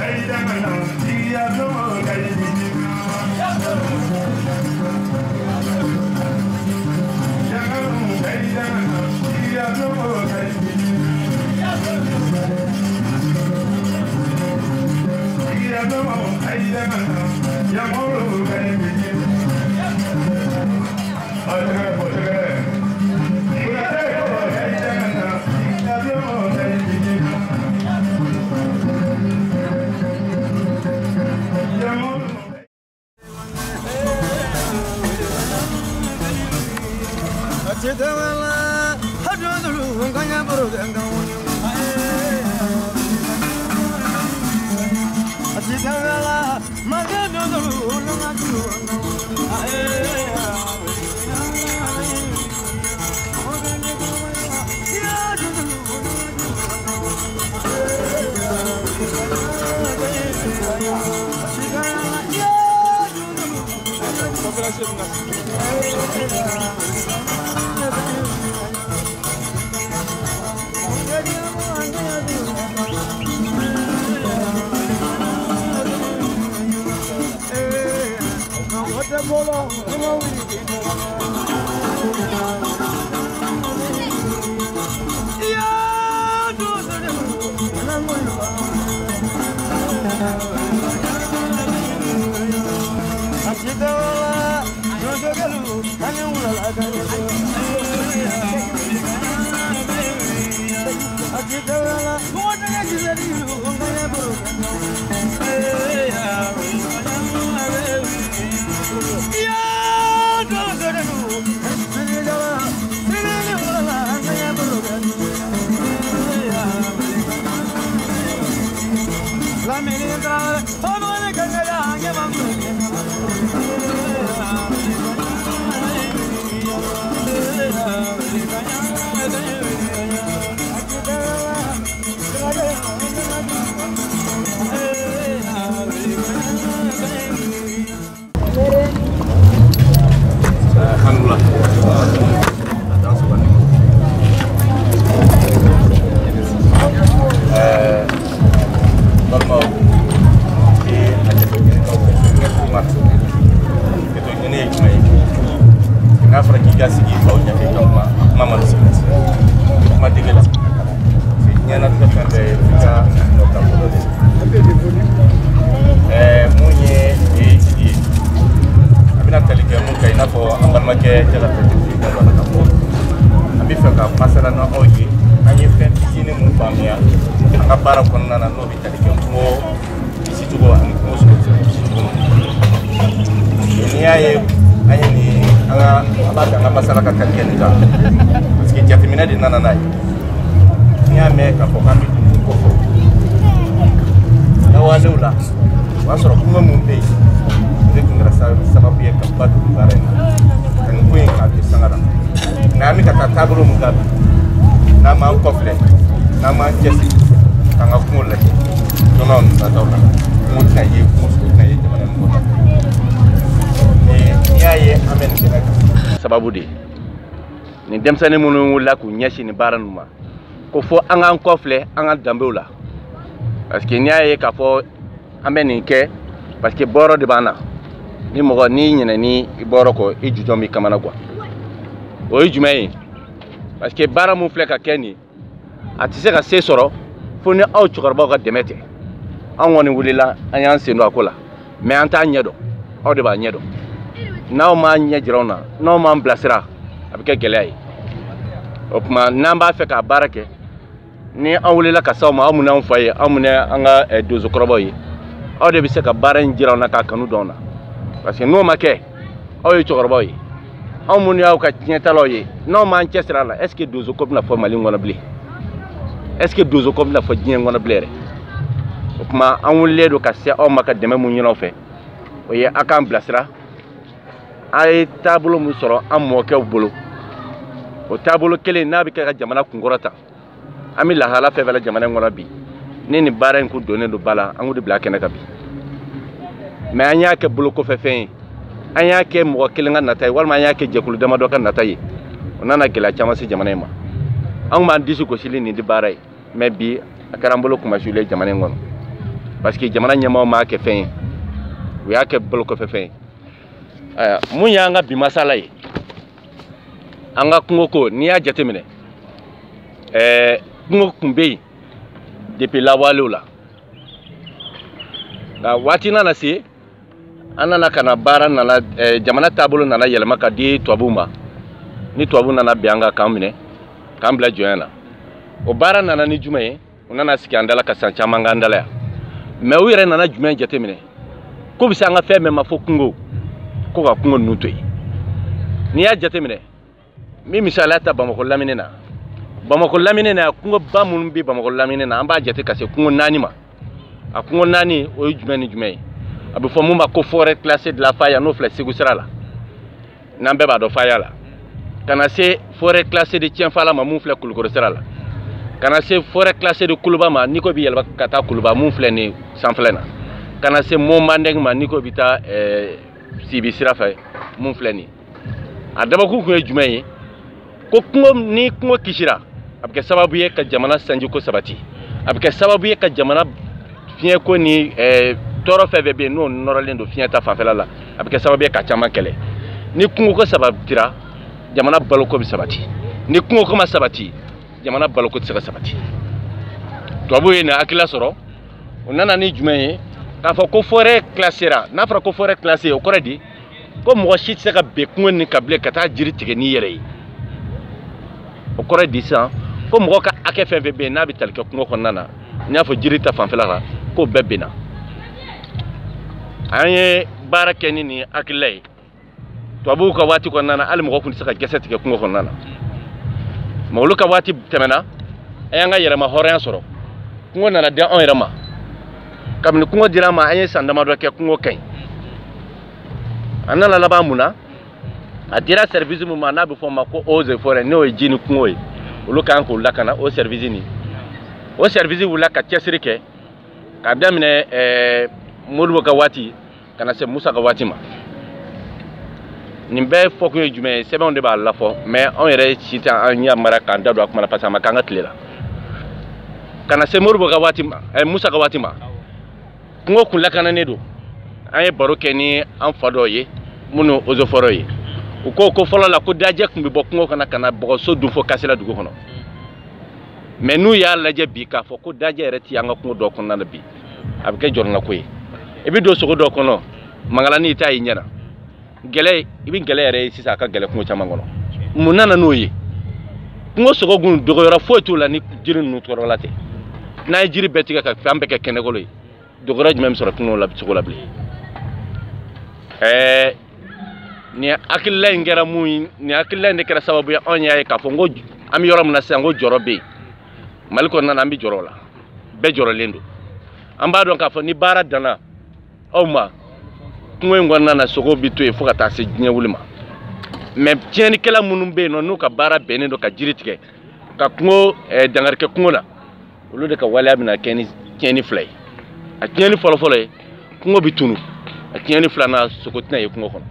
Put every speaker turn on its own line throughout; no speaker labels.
Sababudi ni demsane munu wala ku nyashi ni baranuma ko fo anga kofle anga dambeula parce que nyaaye ka fo ameni ke parce que boro de bana ni mo ni nyina ni boro ko ijujo mi kamana gwa o ijumai parce que baramu fleka keni atise ka se soro fo ni aw chukarba ka demete an woni wulila an yan sendo akola mais anta nyedo aw de ba nyedo naw ma nyejirona no ma blasira abike gelay opma namba fe ka barake ni an wulila ka saw ma amuna an faye amuna anga dozo kroboyi aw de bi se ka baran jirona ka kanu dona parce que no ma ke aw yi chukarboyi amuni aw ka tientaloyi no ma chesra la est ce que dozo ko na formali ngona bli est ce que dozo ko na fa jien ngona blere opma an wulle do ka se aw maka deme mu nyino fe oye akam blasira ay tablo mu soro am mo ke bolo o tablo kele na bi ka jamana kungorata ami la hala fe bela jamana ngora bi ni bara en ku donné do bala angudi black na kabi mais anya ke bolo ko fe fe anya ke mo kele ngana tay wal ma anya ke jekulu dama do kan natay onana gela chama si jamana ma ang man disu ko sili ni di bara mais bi akaram bolo ko ma jule jamana ngono parce que jamana ɲɛmaaw m'a kɛ fɛn ye u y'a kɛ bolokɔfɛ fɛn ye mun y'an ka bi masala ye an ka kungo ko n'i y'a jateminɛ kungo kun bɛ yen depuis lawalew la nka waati nana se an nana ka na baara nana jamana taabolo nana yɛlɛma ka di tubabuw ma ni tubabuw nana bi an ka k'an minɛ k'an bila jɔnya na o baara nana ni jumɛn ye u nana sigi an dala ka san caman k'an dala yan mais u yɛrɛ nana jumɛn jateminɛ ko bɛ se an ka fɛn bɛɛ ma fo kungo ko ka kungo ninnu to yen n'i y'a jateminɛ min misaliya ta Bamakɔ lamini na Bamakɔ lamini na kungo ba minnu bɛ Bamakɔ lamini na an b'a jate ka se kungo 4 ma a kungo 4 o ye jumɛn ni jumɛn ye a bɛ fɔ mun ma ko forêt classée de la Faya n'o filɛ Segu sira la n'an bɛɛ b'a dɔn Faya la ka na se forêt classée de Tienfala ma mun filɛ Kulukoro sira la ka na se forêt classée de Kuluba ma n'i ko bɛ yɛlɛma ka taa Kuluba mun filɛ nin sanfɛla na ka na se Momandeng ma n'i ko bɛ taa Sibi sira fɛ mun filɛ nin a dabakun kun ye jumɛn ye ko kungo ni kungo kisira a bɛ kɛ sababu ye ka jamana sanjiko sabati a bɛ kɛ sababu ye ka jamana fiɲɛko ni tɔɔrɔ fɛn fɛn bɛ yen n'o nɔrɔlen don fiɲɛ ta fanfɛla la a bɛ kɛ sababu ye ka caman kɛlɛ ni kungo ko sabatira jamana baloko bɛ sabati ni kungo ko ma sabati jamana baloko tɛ se ka sabati tubabuw ye nin hakilila sɔrɔ o nana ni jumɛn ye k'a fɔ ko forêt classée n'a fɔra ko forêt classée o kɔrɔ di ko mɔgɔ si tɛ se ka bɛn kungo nin kan bilen ka taa jiri tigɛ n'i yɛrɛ ye o kɔrɔ di sisan ko mɔgɔ ka hakɛ fɛn fɛn bɛ yen n'a bɛ tali kɛ kungo kɔnɔna na n y'a fɔ jiri ta fanfɛla la k'o bɛɛ bɛnna an ye baara kɛ ni nin hakilila ye tubabuw ka waati kɔnɔna na hali mɔgɔ tun tɛ se ka gɛsɛ tigɛ kungo kɔnɔna na mais olu ka waati tɛmɛna an y'an ka yɛrɛma hɔrɔnya sɔrɔ kungo nana di anw yɛrɛ ma kabini kungo dira an ma an ye san damadɔ kɛ kungo ka ɲi an nana laban mun na a dira service mun ma n'a bɛ fɔ o ma ko eaux et forêts n'o ye ji ni kungo ye olu kan k'o lakana o service nin o service wulila ka cɛsiri kɛ k'a daminɛ Modibo ka waati ka na se Musa ka waati ma nin bɛɛ fɔ kun ye jumɛn ye sɛbɛnw de b'a la fɔ mais anw yɛrɛ si tɛ an ɲɛ mara k'an da don a kuma na parce que a ma k'an ka tile la ka na se Modibo ka waati ma Musa ka waati ma kungo kun lakananen don an ye baro kɛ ni an fa dɔw ye minnu eaux et forêts ye u ko ko fɔlɔ la ko dajɛ kun bɛ bɔ kungo kɔnɔ ka na bɔgɔso dun fo Kasila dugu kɔnɔ mais n'u y'a lajɛ bi k'a fɔ ko dajɛ yɛrɛ ti an ka kungo dɔw kɔnɔna na bi a bɛ kɛ jɔrɔna ko ye i bɛ don sogo dɔw kɔnɔ mangalani t'a ye ɲɛna gɛlɛ i bɛ gɛlɛ yɛrɛ ye sisan a ka gɛlɛ kungo caman kɔnɔ mun nana n'o ye kungo sogo gun dogoyɔrɔ foyi t'u la ni jiri ninnu tɔɔrɔla tɛ n'a ye jiri bɛɛ tigɛ ka fɛn bɛɛ kɛ kɛnɛkolo ye dogoyɔrɔ jumɛn bɛ sɔrɔ kungo la sogo la bilen nin hakilila in kɛra mun ye nin hakilila in de kɛra sababu ye anw y'a ye k'a fɔ n ko an bɛ yɔrɔ min na sisan ko jɔrɔ bɛ yen Mali kɔnɔna na an bɛ jɔrɔ o la bɛɛ jɔrɔlen don an b'a dɔn k'a fɔ ni baara danna aw ma kungo in kɔnɔna na sogo bɛ to yen fo ka taa se diɲɛ wuli ma mais tiɲɛnikɛla minnu bɛ yen nɔ n'u ka baara bɛnnen don ka jiri tigɛ ka kungo dankari kɛ kungo la olu de ka waleya bɛna kɛ ni tiɲɛni fila ye a tiɲɛni fɔlɔfɔlɔ ye kungo bɛ tunu a tiɲɛni filanan sogo tɛna ye kungo kɔnɔ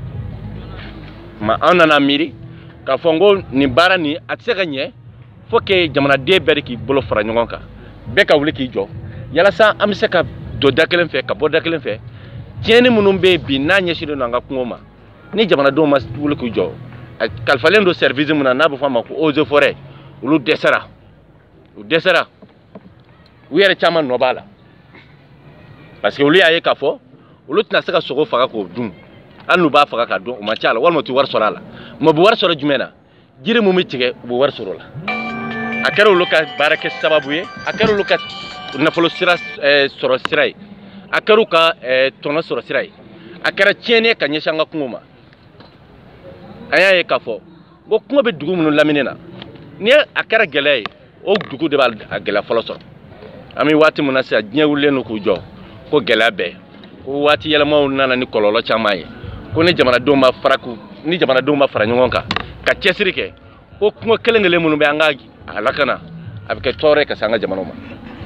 ma an nana miiri k'a fɔ n ko nin baara nin a tɛ se ka ɲɛ fo que jamanaden bɛɛ de k'i bolo fara ɲɔgɔn kan bɛɛ ka wuli k'i jɔ yalasa an bɛ se ka don da kelen fɛ ka bɔ da kelen fɛ tiɲɛni minnu bɛ yen bi n'a ɲɛsinnen don an ka kungo ma ni jamanadenw ma wuli k'u jɔ a kalifalen don service mun na n'a bɛ fɔ a ma ko eaux et forêts olu dɛsɛra u yɛrɛ caman nɔ b'a la parce que olu y'a ye k'a fɔ olu tɛna se ka sogo faga k'o dun hali n'u b'a faga k'a dun o man ca la walima u tɛ wari sɔrɔ a la mais u bɛ wari sɔrɔ jumɛn na jiri mun bɛ tigɛ u bɛ wari sɔrɔ o la a kɛra olu ka baara kɛ sababu ye a kɛra olu ka nafolo sira sɔrɔ sira ye a kɛra u ka tɔnɔ sɔrɔ sira ye a kɛra tiɲɛni ye ka ɲɛsin an ka kungo ma an y'a ye k'a fɔ ko kungo bɛ dugu minnu lamini na ni a kɛra gɛlɛya ye o dugu de b'a gɛlɛya fɔlɔ sɔrɔ an bɛ waati min na sisan diɲɛ wulilen don k'u jɔ ko gɛlɛya bɛɛ ko waati yɛlɛmaw nana ni kɔlɔlɔ caman ye ko ni jamanadenw ma fara ɲɔgɔn kan ka cɛsiri kɛ ko kungo kelen kelen minnu bɛ an ka a lakana a bɛ kɛ tɔɔrɔ ye ka se an ka jamanaw ma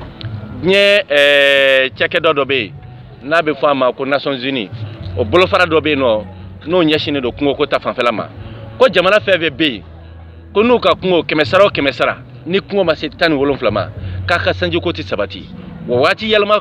diɲɛ cakɛda dɔ bɛ yen n'a bɛ fɔ a ma ko Nations Unies o bolofara dɔ bɛ yen nɔ n'o ɲɛsinnen don kungo ko ta fanfɛla ma ko jamana fɛn fɛn bɛ yen ko n'u ka kungo 100 o 100 ni kungo ma se 17 ma k'a ka sanjiko tɛ sabati wa waati yɛlɛma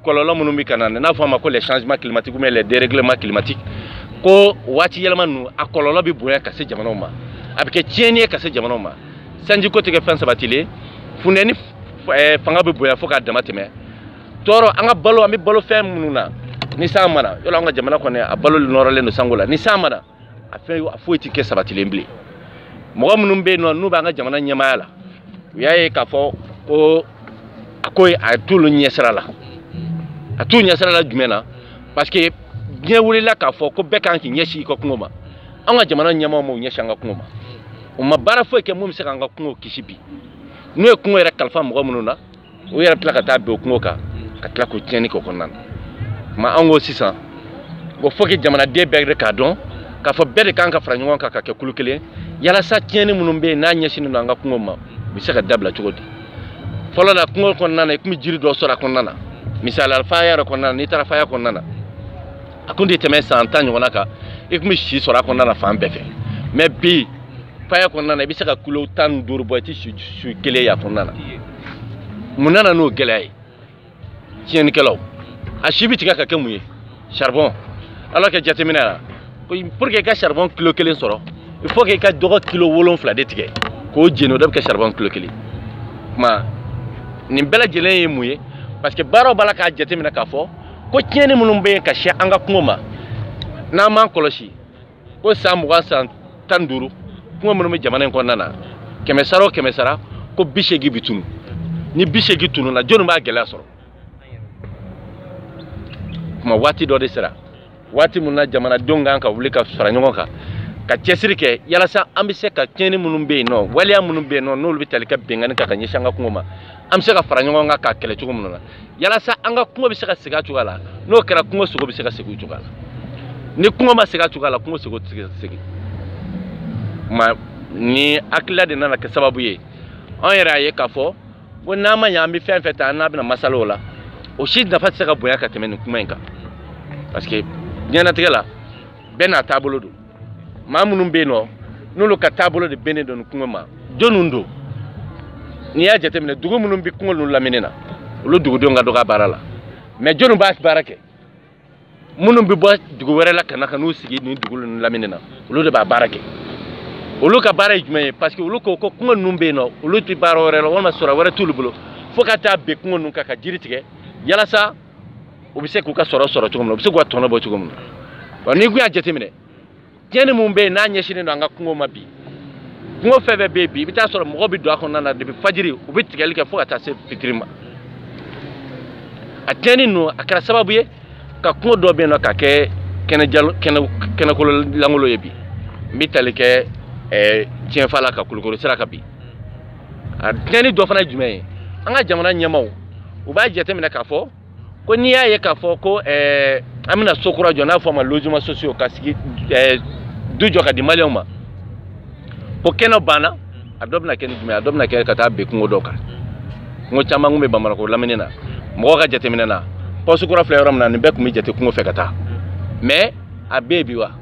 kɔlɔlɔ minnu bɛ ka na n'a fɔ a ma ko les changements climatiques ou bien les dérèglements climatiques ko waati yɛlɛma ninnu a kɔlɔlɔ bɛ bonya ka se jamanaw ma a bɛ kɛ tiɲɛni ye ka se jamanaw ma sanji ko tɛ kɛ fɛn sabatilen funtɛni fanga bɛ bonya fo k'a dama tɛmɛ tɔɔrɔ an ka balo an bɛ balo fɛn minnu na ni san mana yɔrɔ an ka jamana kɔnɔ a balo nɔrɔlen don sango la ni san mana a fɛn foyi tɛ kɛ sabatilen bilen mɔgɔ minnu bɛ yen nɔ n'u b'an ka jamana ɲɛmaaya la u y'a ye k'a fɔ ko a ko a t'olu ɲɛsira la a t'u ɲɛsira la jumɛn na parce que diɲɛ wulila k'a fɔ ko bɛɛ kan k'i ɲɛsin i ka kungo ma an ka jamana ɲɛmaaw m'u ɲɛsin an ka kungo ma u ma baara foyi kɛ mun bɛ se k'an ka kungo kisi bi n'u ye kungo yɛrɛ kalifa mɔgɔ minnu na u yɛrɛ tila ka taa bin o kungo kan ka tila k'o tiɲɛni k'o kɔnɔna na ma an ko sisan ko fo que jamanaden bɛɛ de k'a dɔn k'a fɔ bɛɛ de kan ka fara ɲɔgɔn kan ka kɛ kulu kelen yalasa tiɲɛni minnu bɛ yen n'a ɲɛsinnen don an ka kungo ma u bɛ se ka dabila cogo di fɔlɔ la kungo kɔnɔna na i tun bɛ jiri dɔ sɔrɔ a kɔnɔna na misaliya faya yɛrɛ kɔnɔna na n'i taara faya kɔnɔna na a tun tɛ tɛmɛ san 10 ɲɔgɔnna kan i tun bɛ si sɔrɔ a kɔnɔna na fan bɛɛ fɛ mais bi faya kɔnɔna na i bɛ se ka kilo 15 bɔ i tɛ su kelen ye a kɔnɔna na mun nana n'o gɛlɛya ye tiɲɛnikɛlaw a si bɛ tigɛ ka kɛ mun ye charbon alors que jateminɛ la pour que i ka charbon kilo 1 sɔrɔ il faut que i ka dɔgɔ kilo 7 de tigɛ k'o jeni o de bɛ kɛ charbon kilo 1 kuma nin bɛɛ lajɛlen ye mun ye parce que baaraw b'a la k'a jateminɛ k'a fɔ ko tiɲɛni minnu bɛ yen ka se an ka kungo ma n'an m'an kɔlɔsi ko san 20 san 15 kungo minnu bɛ jamana in kɔnɔna na 100 sara o 100 sara ko 80 bɛ tunu ni 80 tununa jɔnni b'a gɛlɛya sɔrɔ kuma waati dɔ de sera waati min na jamanadenw kan ka wuli ka fara ɲɔgɔn kan ka cɛsiri kɛ yalasa an bɛ se ka tiɲɛni minnu bɛ yen nɔ waleya minnu bɛ yen nɔ n'olu bɛ tali kɛ bɛnkanni kan ka ɲɛsin an ka kungo ma an bɛ se ka fara ɲɔgɔn kan k'a kɛlɛ cogo minnu na yalasa an ka kungo bɛ se ka segin a cogoya la n'o kɛra kungo sogo bɛ se ka segin o cogoya la ni kungo ma segin a cogoya la kungo sogo tɛ se ka segin ma ni hakilila de nana kɛ sababu ye an yɛrɛ y'a ye k'a fɔ ko n'an ma ɲɛ an bɛ fɛn fɛn ta n'a bɛna masala o la o si nafa tɛ se ka bonya ka tɛmɛ nin kuma in kan parce que diɲɛlatigɛ la bɛɛ n'a taabolo don maa minnu bɛ yen nɔ n'olu ka taabolo de bɛnnen don nin kungo ma jɔnniw don n'i y'a jateminɛ dugu minnu bɛ kungo ninnu lamini na olu dugudenw ka dɔgɔ a baara la mais jɔnniw b'a baara kɛ minnu bɛ bɔ dugu wɛrɛ la ka na ka n'u sigi nin dugu ninnu lamini na olu de b'a baara kɛ olu ka baara ye jumɛn ye parce que olu ko ko kungo ninnu bɛ yen nɔ olu tɛ baara wɛrɛ la walima sɔrɔ wɛrɛ t'olu bolo fo ka taa bin kungo ninnu kan ka jiri tigɛ yalasa u bɛ se k'u ka sɔrɔ sɔrɔ cogo min na u bɛ se k'u ka tɔnɔ bɔ cogo min na wa n'i kun y'a jateminɛ tiɲɛni mun bɛ yen n'a ɲɛsinnen don an ka kungo ma bi kungo fɛn fɛn bɛ yen bi i bɛ taa sɔrɔ mɔgɔw bɛ don a kɔnɔna na depuis fajiri u bɛ tigɛli kɛ fo ka taa se fitiri ma a tiɲɛni ninnu a kɛra sababu ye ka kungo dɔ bɛ yen nɔ ka kɛ kɛnɛkolo langolo ye bi n bɛ tali kɛ tiɲɛfa la ka kulukoro sira kan bi a tiɲɛni dɔ fana ye jumɛn ye an ka jamana ɲɛmaaw u b'a jateminɛ k'a fɔ ko n'i y'a ye k'a fɔ ko an bɛna so kura jɔ n'a fɔ a ma logement sociaux ka sigi du jɔ ka di maliyɛnw ma ko kɛnɛ banna a dɔ bɛna kɛ ni jumɛn a dɔ bɛna kɛ ka taa bin kungo dɔ kan kungo caman kun bɛ bamakɔ lamini na mɔgɔw ka jateminɛ na poste kura filɛ yɔrɔ min na nin bɛɛ kun bɛ jate kungo fɛ ka taa mais a bɛ yen bi wa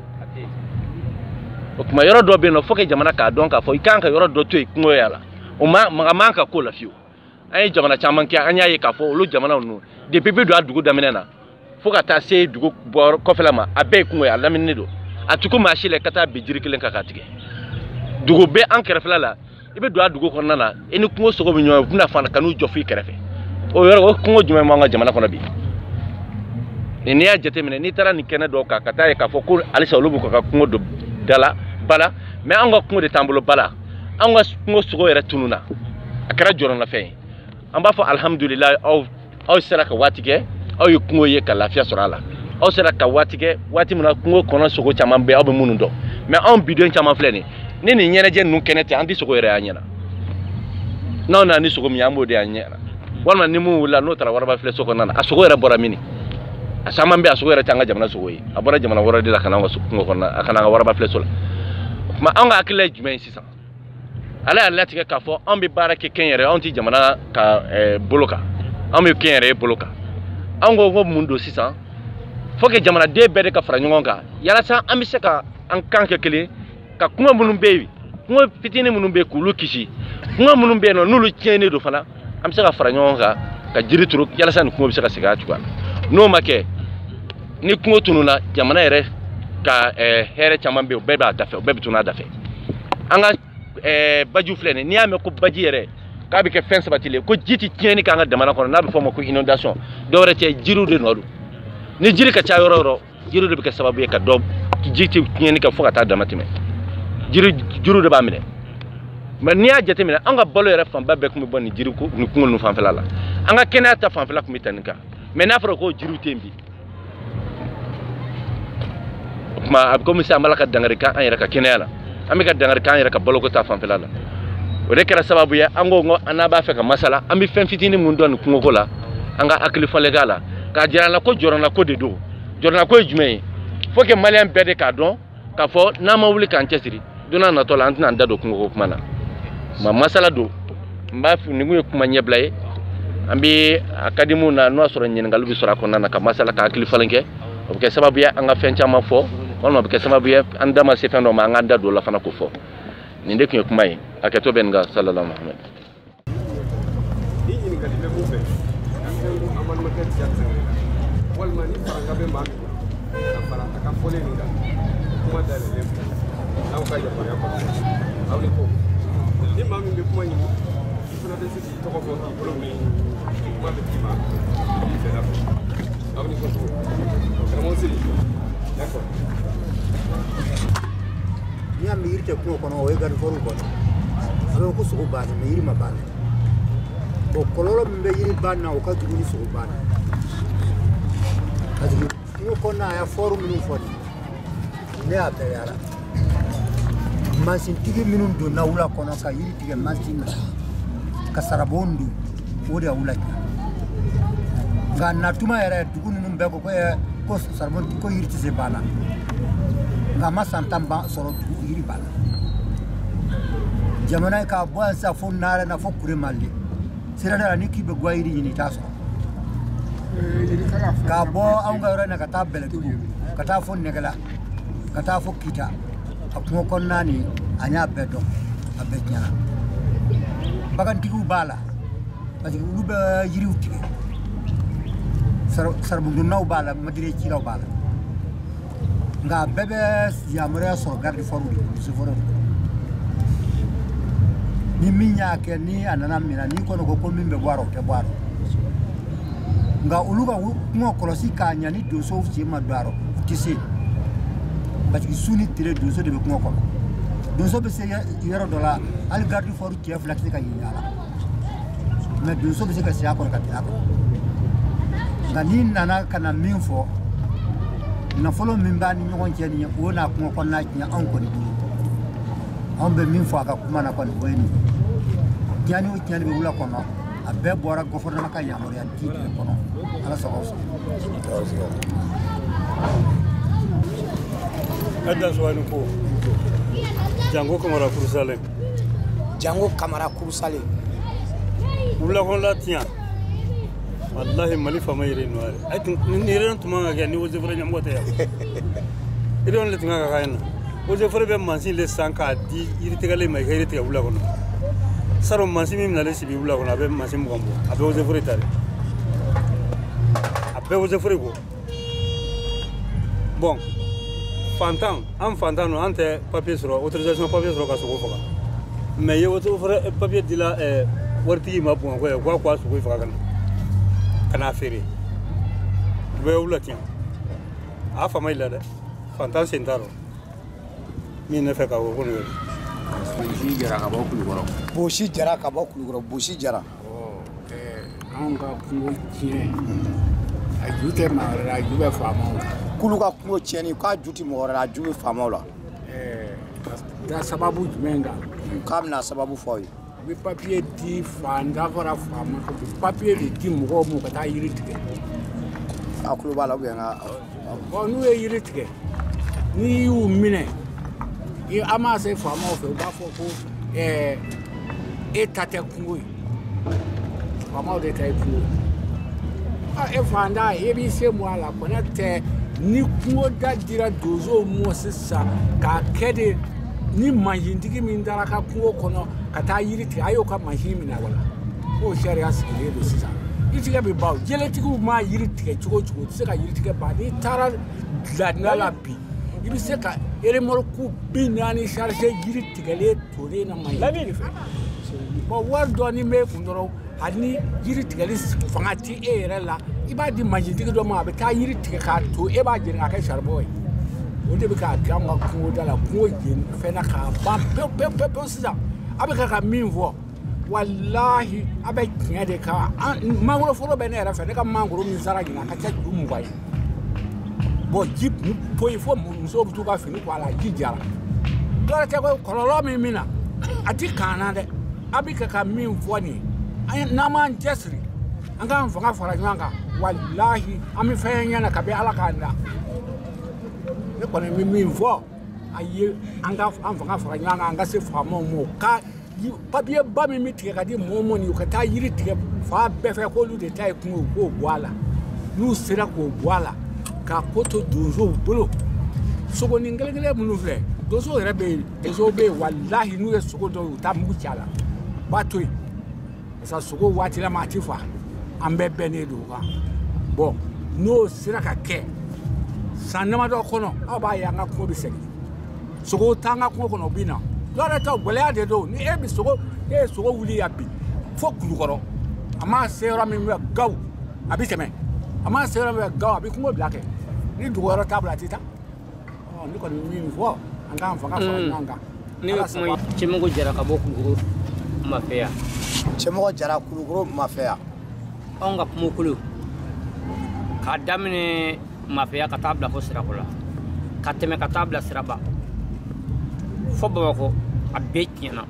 o tuma yɔrɔ dɔ bɛ yen nɔ fo que jamana k'a dɔn k'a fɔ i kan ka yɔrɔ dɔ to yen kungo ya la o maga man ka k'o la fiyewu an ye jamana caman kɛ an y'a ye k'a fɔ olu jamanaw ninnu depuis bɛ don a dugu daminɛ na fo ka taa se dugu bɔ kɔfɛla ma a bɛɛ ye kungo ye a lamininen don a tɛ ko maa si la ka taa bin jiri kelen kan k'a tigɛ dugu bɛ an kɛrɛfɛla la i bɛ don a dugu kɔnɔna na i ni kungo sogo bɛ ɲɔgɔn ye u bɛna fana ka n'u jɔ fo i kɛrɛfɛ o yɔrɔ o kungo jumɛn b'an ka jamana kɔnɔ bi n'i y'a jateminɛ n'i taara nin kɛnɛ dɔw kan ka taa ye k'a fɔ ko halisa olu b'u ka kungo don dala bala mais an ka kungo de t'an bolo bala an ka kungo sogo yɛrɛ tununa a kɛra jɔrɔnafɛn ye an b'a fɔ alhamdulilayi aw sera ka waati kɛ aw ye kungo ye ka lafiya sɔrɔ a la aw sera ka waati kɛ waati min na kungo kɔnɔ sogo caman bɛ aw bɛ minnu dɔn mais anw bidenw caman filɛ nin ni nin ɲɛnajɛ ninnu kɛnɛ tɛ an tɛ sogo yɛrɛ y'an ɲɛna n'aw nana ni sogo min ye an b'o de y'an ɲɛna walima ni mun wulila n'o taara waraba filɛ so kɔnɔna na a sogo yɛrɛ bɔra mini a caman bɛ a sogo yɛrɛ tɛ an ka jamana sogo ye a bɔra jamana wɛrɛ de la ka na an ka kungo kɔnɔna a ka na an ka waraba filɛ so la o tuma anw ka hakilila ye jumɛn ye sisan ala y'a latigɛ k'a fɔ anw bɛ baara kɛ kɛnyɛrɛ anw tɛ jamana ka bolo kan anw bɛ kɛnyɛrɛ bolo kan anw ko mun don sisan fo que jamanaden bɛɛ de ka fara ɲɔgɔn kan yalasa an bɛ se ka an kan kɛ kelen ka kungo minnu bɛ yen kungo fitinin minnu bɛ yen k'olu kisi kungo minnu bɛ yen nɔ n'olu tiɲɛnen don fana an bɛ se ka fara ɲɔgɔn kan ka jiri turu yalasa ni kungo bi se ka segin a cogoya n'o ma kɛ ni kungo tununa jamana yɛrɛ ka hɛrɛ caman bɛ yen o bɛɛ b'a dafɛ o bɛɛ bɛ tunun a dafɛ an ka bajiw filɛ nin n'i y'a mɛn ko baji yɛrɛ k'a bɛ kɛ fɛn sabatilen ko ji tɛ tiɲɛni k'an ka jamana kɔnɔ n'a bɛ fɔ o ma ko inondation dɔwɛrɛ tɛ jiriw de nɔ don ni jiri ka ca yɔrɔ o yɔrɔ jiriw de bɛ kɛ sababu ye ka dɔ ji tɛ tiɲɛni kɛ fo ka taa dama tɛmɛ jiriw de b'a minɛ mais n'i y'a jateminɛ an ka balo yɛrɛ fanba bɛɛ tun bɛ bɔ nin jiri nin kungo ninnu fanfɛla la an ka kɛnɛya ta fanfɛla tun bɛ tɛmɛ nin kan mais n'a fɔra ko jiriw tɛ yen bi o tuma a bɛ komi sisan an b'a la ka dankari k'an yɛrɛ ka kɛnɛya la an bɛ ka dankari k'an yɛrɛ ka baloko ta fanfɛla la o de kɛra sababu ye an ko an n'a b'a fɛ ka masala an bɛ fɛn fitinin mun dɔn nin kungoko la an ka hakili falen k'a la k'a jira an na ko jɔrɔna ko de don jɔrɔna ko ye jumɛn ye faut que maliyɛn bɛɛ de k'a dɔn k'a fɔ n'an ma wuli k'an cɛsiri don n'a natɔ la an tɛna an da don kungoko kuma na masala don n b'a fɔ nin kun ye kuma ɲɛbila ye an bɛ a ka di mun na n'o y'a sɔrɔ ɲininkaliw bɛ sɔrɔ a kɔnɔna na ka masala ka hakili falen kɛ o bɛ kɛ sababu ye an ka fɛn caman fɔ walima o bɛ kɛ sababu ye an da ma se fɛn dɔ ma an k'an da don o la fana k'o fɔ nin de tun ye kuma ye a kɛtɔ bɛ nin kan sallallahu alaihi wa sallam.
ni ɲininkali bɛ mun fɛ an bɛ an balimakɛ Jackson walima ni faranga bɛ maa min ka fara a ka fɔlen nin kan kuma dayɛlɛlen filɛ n'aw ka yamaruya kɔnɔ aw ni ko ni maa min bɛ kuma ɲini i fana bɛ se k'i tɔgɔ fɔ k'i bolo wuli kuma bɛ d'i ma i fɛ la fɛ aw ni ko karamɔgɔ Siri d'accord.
Ni a mi yiri tɛ kungo kɔnɔ o ye garifɔriw kɔnɔ a bɛ ko sogo banna mais yiri ma banna bon kɔlɔlɔ min bɛ yiri banna o ka jugu ni sogo banna parce que kungo kɔnɔna a ye fɔru minnu fɔ nin ne y'a bɛɛ yara mansintigi minnu donna wula kɔnɔ ka yiri tigɛ mansin na ka sarabon don o de y'a wula kɛ nka natuma yɛrɛ dugu ninnu bɛɛ ko sarabon ko yiri tɛ se banna nka ma san 10 ban sɔrɔ yiri banna jamana ye k'a bɔ yan sisan fo Narɛ na fo Kuremale sirada la ni k'i bɛ guwa yiri ɲini i t'a sɔrɔ k'a bɔ anw ka yɔrɔ in na ka taa Bɛlɛdugu ka taa fo Nɛgɛla ka taa fo Kita a kungo kɔnɔna nin an y'a bɛɛ dɔn a bɛɛ tiɲɛna bagantigiw b'a la parce que olu bɛ yiriw tigɛ sarabondonnaw b'a la madire cilaw b'a la nka bɛɛ bɛ yamaruya sɔrɔ gardifaru de musofɔrɔ ni min y'a kɛ ni a nana minɛ n'i kɔni ko min bɛ bɔ a la o tɛ bɔ a la nka olu ka kungo kɔlɔsi k'a ɲɛ ni donsow sen ma don a la u tɛ se parce que su ni tile donso de bɛ kungo kɔnɔ donso bɛ se yɔrɔ dɔ la hali gardifaru cɛ 2 tɛ se ka yen a la mais donso bɛ se ka se a kɔnɔ ka tɛmɛ a kɔnɔ nka n'i nana ka na min fɔ nafolo min b'a ni ɲɔgɔn cɛ nin ye o n'a kungo kɔnɔna tiɲɛ anw kɔni bolo anw bɛ min fɔ a ka kuma na kɔni o ye nin ye tiɲɛni o tiɲɛni bɛ wula kɔnɔ a bɛɛ bɔra gouvernement ka yamaruya di de kɔnɔ ala sago aw sɔrɔ.
Adan Suwani ko Jango Kamara Kurusalen.
Jango Kamara Kurusalen.
Wula kɔnɔla tiɲɛ wallahi Mali fama yɛrɛ noire ay ni yɛrɛ tuma ka kɛ ni Oze Fore ɲɛmɔgɔ tɛ yan yɛrɛ le tunga ka k'a yen nɔ Oze Fore bɛ mansin le san k'a di yiritigɛlen ma i ka yiri tigɛ wula kɔnɔ saro mansin min minalen sibi wula kɔnɔ a bɛ mansin 20 bɔ a bɛ Oze Fore ta de a bɛ Oze Fore ko bon fantan an fantan no an tɛ papier sɔrɔ autorisation papier sɔrɔ ka sogo faga mais ye Oze Fore papier dila waritigi ma bon ko ye ko a sogo faga kana feere u bɛ wula tiɲɛ a fama ila dɛ fantan sen t'a rɔ min ne fɛ ka o ko nin
Bosi jara ka bɔ Kulukɔrɔ.
Bosi jara ka bɔ Kulukɔrɔ Bosi jara
anw ka kungo tiɲɛ a ju tɛ maa wɛrɛ la a ju bɛ faamaw la
kulu ka kungo tiɲɛni k'a ju tɛ mɔgɔ wɛrɛ la a ju bɛ faamaw la
da sababu jumɛn kan
k'a bɛna sababu fɔ aw ye
u bɛ papiye di fanda fara faama u bɛ papiye de di mɔgɔw ma ka taa yiri tigɛ
a kulo b'a la ou bien
bon n'u ye yiri tigɛ n'i y'u minɛ an m'a se faamaw fɛ u b'a fɔ ko e ta tɛ kungo ye faamaw de ta ye kungo ye e fanda e b'i se mun a la kɔnɛ tɛ ni kungo da dira donsow mɔ sisan k'a kɛ de ni mansintigi min dara ka kungo kɔnɔ ka taa yiri tigɛ a y'o ka mansin minɛ wala k'o sariya sigilen don sisan itiga be baw jeletigu ma yiri tige cogo cogo se ka yiri tige ba ni tara la la bi ibi se ka ere morku binani charger yiri tigale tore na mai bo war do ni me kundoro hani yiri tigale fangati ere la iba di majidi do ma be ka yiri tige ka to e ba jira ka sharboy onde be ka ganga ko dala ko yin fe na ka ba pe sisa abe ka min vo wallahi abe kiade ka mangoro folo be na fe ka mangoro min zara gina ka ta dum bai bo jip poi fo mu so butu ka fini kwa la jijara dole te ko kololo mi mina ati kana de abi ka min vo ni na man jesri anga mfanga fara nyanga wallahi ami fe nyana ka be ala ka nda e ko ni min vo aye anga mfanga fara nyanga anga se famo mo ka papier ba mi mitike ka di momo ni ka ta yiri tike fa be fe ko lu de tai kun ko boala nu sira ko boala ka koto dozo bolo sogo ni ngelengele munu fle dozo rebe dozo be wallahi nu sogo do ta mu chala batoi sa sogo wati la matifa ambe bene do ka bon no sira ka ke sanama do kono aba ya nga ko bi segi sogo tanga ko kono bina lora ta golea de do ni e bi sogo wuli ya bi fo kulukoro ama sera mi gaw abi teme ama sera mi gaw abi kuma blake ni duwara tabla tita oh ni ko mi fo anga fanga fo nanga
ni kuma chimogo jara ka bo kulukoro mafia
chimogo jara kulukoro mafia
onga kumukulu ka damine mafia ka tabla fo sira kola ka teme ka tabla sira ba fo bako abe tiena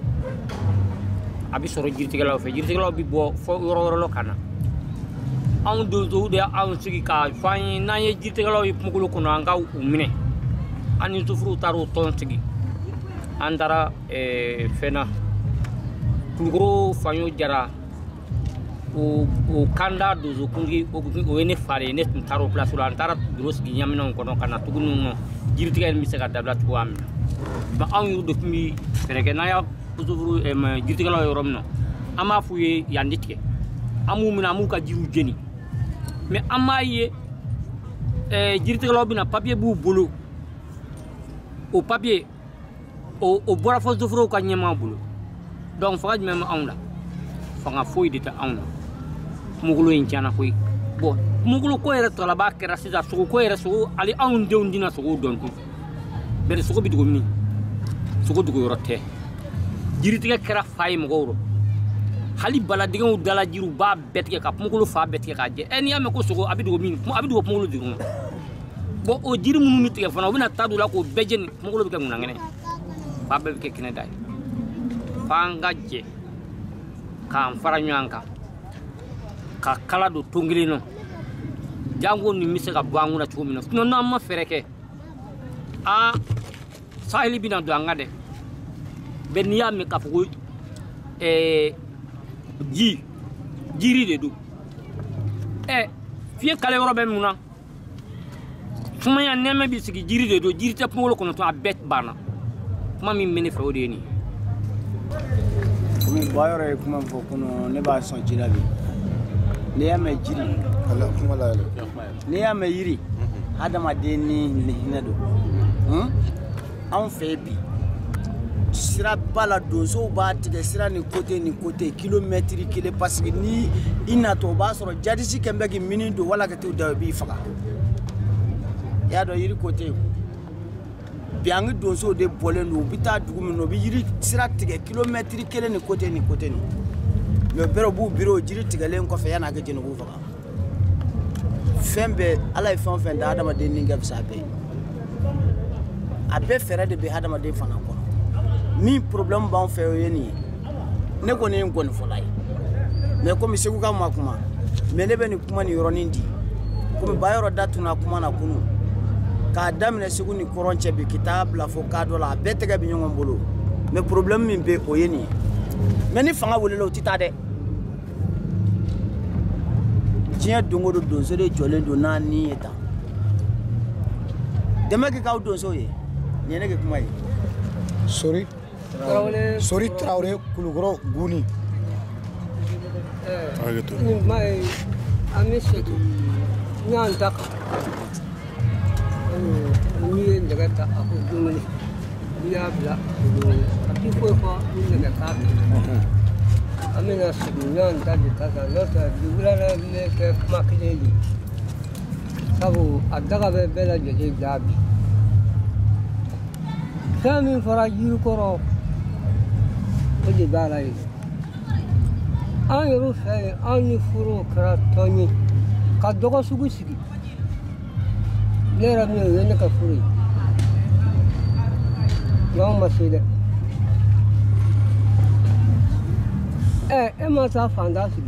abi soro jirtigalaw fe jirtigalaw bi bo fo yoro lo kana an do de an sigi ka fani na ye jirtigalaw yi mugulu kono anga umine ani sufru taru ton sigi andara fena kulgoro fanyo jara o kanda dozo kungi o ene fare ne taru place la antara gros gi nyamina kono kana tugunu jirtigal mi sega dabla to am ba an yu do mi fereke na ya uzuru jirtigala yoromno ama fuye yanditke amu mina amu ka jiru jeni mais amaye jirtigala bina papier bu bolo o papier o bora fos do fro ka nyama bolo donc faga même anda fanga foy dita anda mugulo inchana koy bo mugulo ko era to la ba kera sisa so ko era so ali an de undina so don ko bere so ko bidugo mi so ko dugo yorote jiritiga kera fay mo goro hali bala diga u dala jiru ba betke ka mugulo fa betke ka je en yame ko so ko abidugo mi mo abidugo mugulo digo bo o jiri munu mitike fana bina tadu la ko bejen mugulo be nguna ngene fa be ke kine dai fangaje kan faranyanka ka kala do tongilino jango ni mise ka banguna chumino no na ma fereke a sahili bina do angade benia me ka fugo jiri de do fie kala yoro be muna fuma ya neme bi sigi jiri de do jiri te polo kono to abet bana mami mene fawde ni
kuma bayore kuma fo kuno ne ba son jirabi ne ya me jiri
ala kuma la
ne ya me yiri adama de ni hinado an fe bi sira bala dozo ba tige sira ni côté kilomètre kile parce que ni inato ba soro jadisi kembe ki minute wala ka tu da bi faga ya do yiri côté biang dozo de bolendo bita dugumi no bi yiri sira tige kilomètre kile ni côté ni le bureau jiri tige len ko fe yana ga jenu bu faga fembe alafen da adama de ninga bisabe abe fere de be adama de fana ko mi problème ba on fait yeni ne ko ne ngon folay mais comme segu ka makuma mais ne be ni kuma ni yoroni ndi comme ba yoro datu na kuma na kunu ka damne segu ni koronche bi kitab la fo ka do la betega bi nyongo bolo mais problème mi be o yeni mais ni fanga wolelo tita de tiens dongo do donso de jole do na ni eta demaki ka donso ye ni ne ke kuma yi
Sorry Traoré Kulugoro Guni
ni mai amishetu nyan tak ni daga ta aku dumuni dia bla tapi ko ni daga ta amina nyan ta di ta lota dugula ne ke makini sabu adaga be bela je dabi kami fara yiru koro odi balai an yoro fe an ni furu kara toni ka dogo sugu sigi lera mi yene ka furu no masile ma ta fanda sigi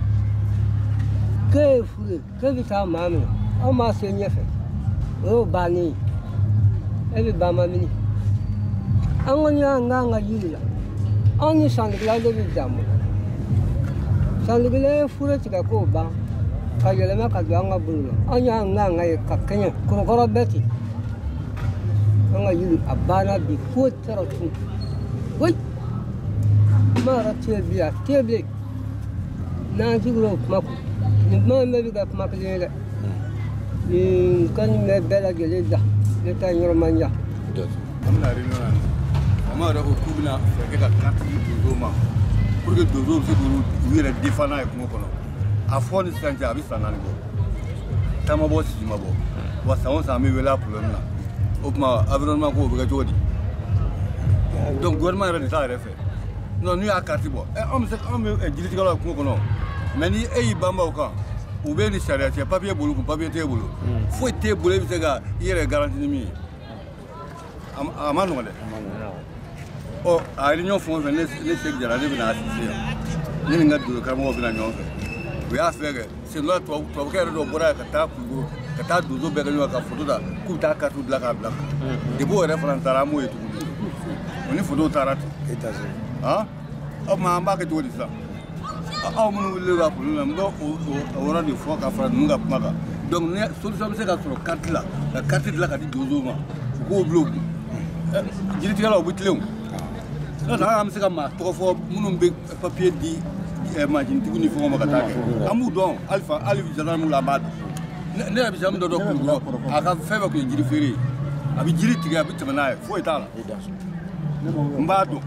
ke furu ke bita mami o ma se nyefe o bani ebi bama mini Angonya nganga yila. Ani sandgla de bidamu. Sandgla fure tika ko ba. Kayele ma kadanga bulu. Anya nganga e kakenya kurokoro beti. Nganga yili abana bi fotero tu. Wai. Mara tebia tebli. Na jigro maku. Ni ma me biga maku le. Ni kan me bela geleda. Le ta yormanya.
Amna rinona. Amara ko kubina feke ka kati dozo ma pour que dozo se duru wira defana e kumo kono afoni sanja abi sanani go tama bo si ma bo wa sawon sa mi wela problem na opma environnement ko be ga jodi donc gouvernement re ta refe non ni akati bo e am se am e jiliti galo kumo kono mais ni e bamba o kan ou be ni sharia ti papier bolu ko papier te bolu fo te bolu bi se ga yere garantie ni mi amano le oh a réunion font venir les chèques de l'année venant assister ni nga do karamo bina nyonfe we afege c'est là toi ka do bora ka ta do be ga nyoka photo da ku ta ka tu la ka black de bo référence tara mo etu ni photo tara etaze hein o ma ba ka do disa a mo le ga pour le ndo o ora de fo ka fra nga maka donc ne solution c'est ka sur carte là la carte de la ka di dozo ma ko blog jiri tigala obutleu non am se kama to fo munum be papier di imagine ti ni fo mo kata ke amu don alpha alif jana mu la bad ne bi jam do do ko aka febe ko jiri fere abi jiri tiga bi tamana fo itala mbado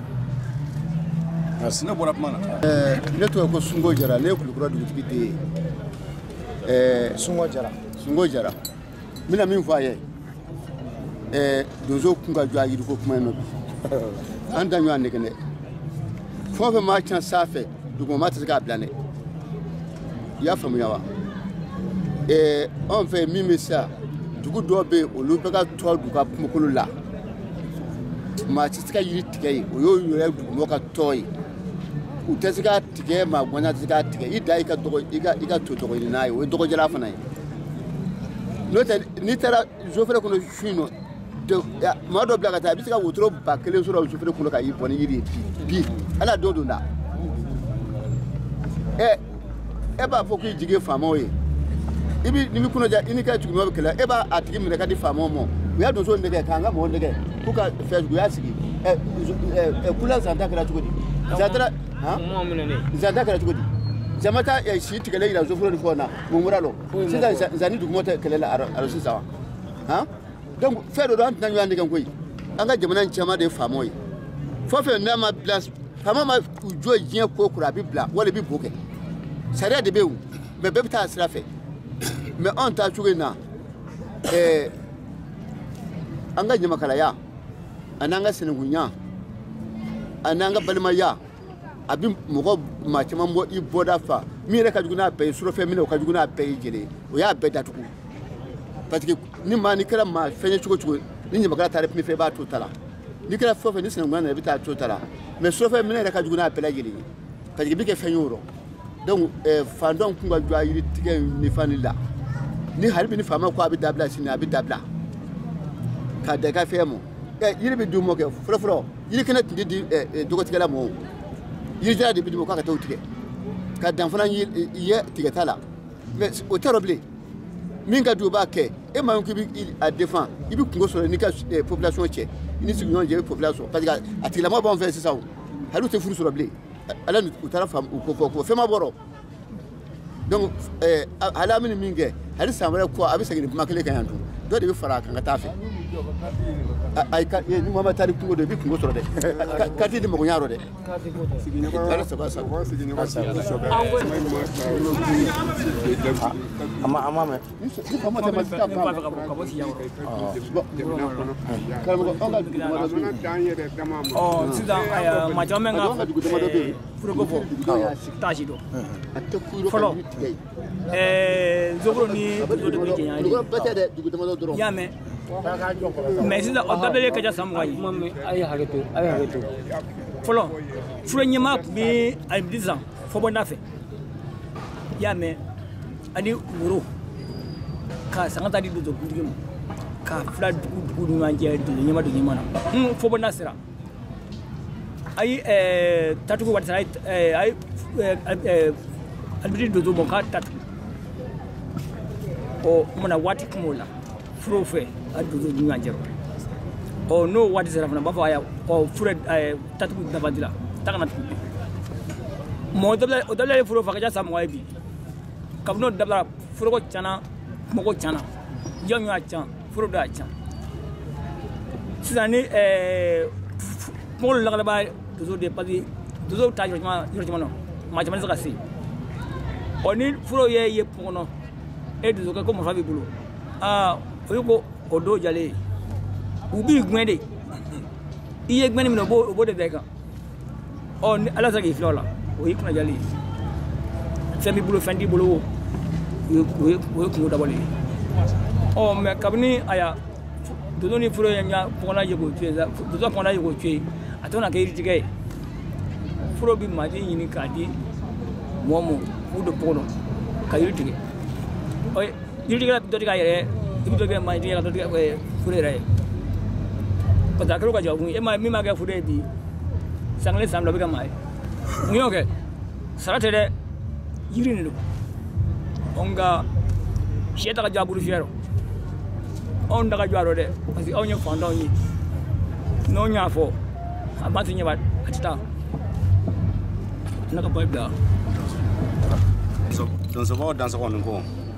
asina bora mana
ne to ko sungo jara ne ku kura du tibite sungo jara mina min faye dozo kunga jwa yiri ko kuma no anda nyu ande kene fofe ma chan safe dugo ma tsaka blane ya famu yawa on fait mimisa dugo dobe olu bega to duga kumukulu la ma tsaka yiri tigay o yo yore dugo ka toy u tsaka tigay ma gona tsaka tigay ida ika dogo ika to dogo ni nayo o dogo jara fana nota ni tara jofere kono shuno de ma do blaga ta bi ka wotro ba kele so ro jofere kono ka yi boni yiri bi ala do do na e ba fo ku jige famo ye ibi ni mi kuno ja ini ka tugimo kele e ba atigi mi ka di famo mo we do so ndege ka nga mo ndege ku ka facebook ya sigi kula zanta kala tugodi zatra ha mo minene zanta kala tugodi jamata ya shi tigale ila zo furo fona mo muralo siza zani dugumo ta kele la aro siza ha donc faire do ant nan yande kan koy anga jamanan chama de famo yi fo fe na ma place famo ma jo jien ko kura bi bla wala bi boke sariya de bewu be be ta sira fe mais on ta chuge na anga jama kala ya ananga senegunya ananga balma ya abi mogo ma chama mo i boda fa mi re ka juguna pe suro fe mi ne ka juguna pe jele o ya be datuku parce que ni ma ni kala ma fenye chugo ni nyama kala tare mi fe ba to tala ni kala fo fe ni senegunya na bi ta to tala mais suro fe mi ne re ka juguna pe la jele parce que bi ke fenyoro donc fandon kunga jwa yiri tige ni fanila ni harbi ni fama ko abi dabla sini abi dabla ka de ka femo yiri bi dumo ke fro yiri kana tindi dogo tigala mo yiri jara de bi dumo ka taw tige ka dan fana ye tige tala mais au terrible minga du ba ke e ma ko bi a défend ibi kungo so ni ka population che ni signon je population parce que atila mo bon faire ça halu te furu so blé ala u taara ko fɛn ma bɔrɔ donc ala min min kɛ hali san wɛrɛ kɔ a bɛ segin kuma kelen kan yan tun dɔ de bɛ fara a kan ka taa fɛ ni mama taari kungo dɔ i bɛ kungo sɔrɔ dɛ kati di mɔgɔ ɲa dɛ ala sago sago ama mɛ ni fama tɛ ma taa ba
sisan maa caman bɛ n ka furuko fɔ taasi dɔn fɔlɔ zokoro ni dodo de bɛ jɛnya de y'a mɛn mais sisan o dabɛlen ka ca san 20 ye a ye hakɛ to fɔlɔ furu ɲɛmaa tun bɛ a bi sisan fɔbɔnda fɛ y'a mɛn ani woro ka sanga ta di donsokutigi ma ka fila dugu ni ɲɔgɔn cɛ dondo ɲɛma don ɲɛma na fɔbɔnda sera a ye tatugu waati sera a ye albiri donso bɔ k'a tatugu ɔ mana waati kun b'o la furo fɛ a donso ni ɲɔgɔn cɛ ɔ n'o waati sera fana b'a fɔ a ye ɔ fure tatugu dafadi la ta kana tugu mɔgɔ o dabila ye furo fa ka ca san 20 ye bi kabini n'o dabila foroko tiɲɛna mɔgɔ tiɲɛna jɔn y'a tiɲɛ furo dɔ y'a tiɲɛ sisan ni kungolo lakalaba donso de parce que donso ta yɔrɔ caman na maa caman tɛ se ka se ɔ ni furo ye kungo kɔnɔ e donso kɛ ko marifa b'i bolo o ye ko o don jalen ye u b'i gɛn de i ye gɛnni minɛ o b'o de da i kan ɔ ni ala sera k'i filɛ o la o y'i kunnajali ye fɛn b'i bolo fɛn t'i bolo o ye kungo dabɔlen ye ɔ mɛ kabini a ya donso ni furo ye ɲa kɔngɔna ye k'o to yen donso kɔngɔna ye k'o to yen a tɛ na kɛ yiritigɛ ye furo bɛ maaden ɲini k'a di mɔgɔ k'u don pɔgɔ kɔnɔ ka yiri tigɛ ɔ yiritigɛ dɔ tigɛ a yɛrɛ i bɛ dɔ kɛ maaden ye ka dɔ tigɛ furo yɛrɛ ye parce que a kɛra ka jɔ kun e ma min ma kɛ furo ye bi san kelen san fila bɛ kɛ maa ye mun y'o kɛ sara tɛ dɛ yiri de don nka sɛ ta ka jɔ a buru fiyɛ rɔ anw da ka jɔ a rɔ dɛ parce que anw ye fantanw ye n'anw y'a fɔ a b'a to ɲɛba a tɛ taa ne ka bɔ bila
donsobaw dansɔgɔ nin ko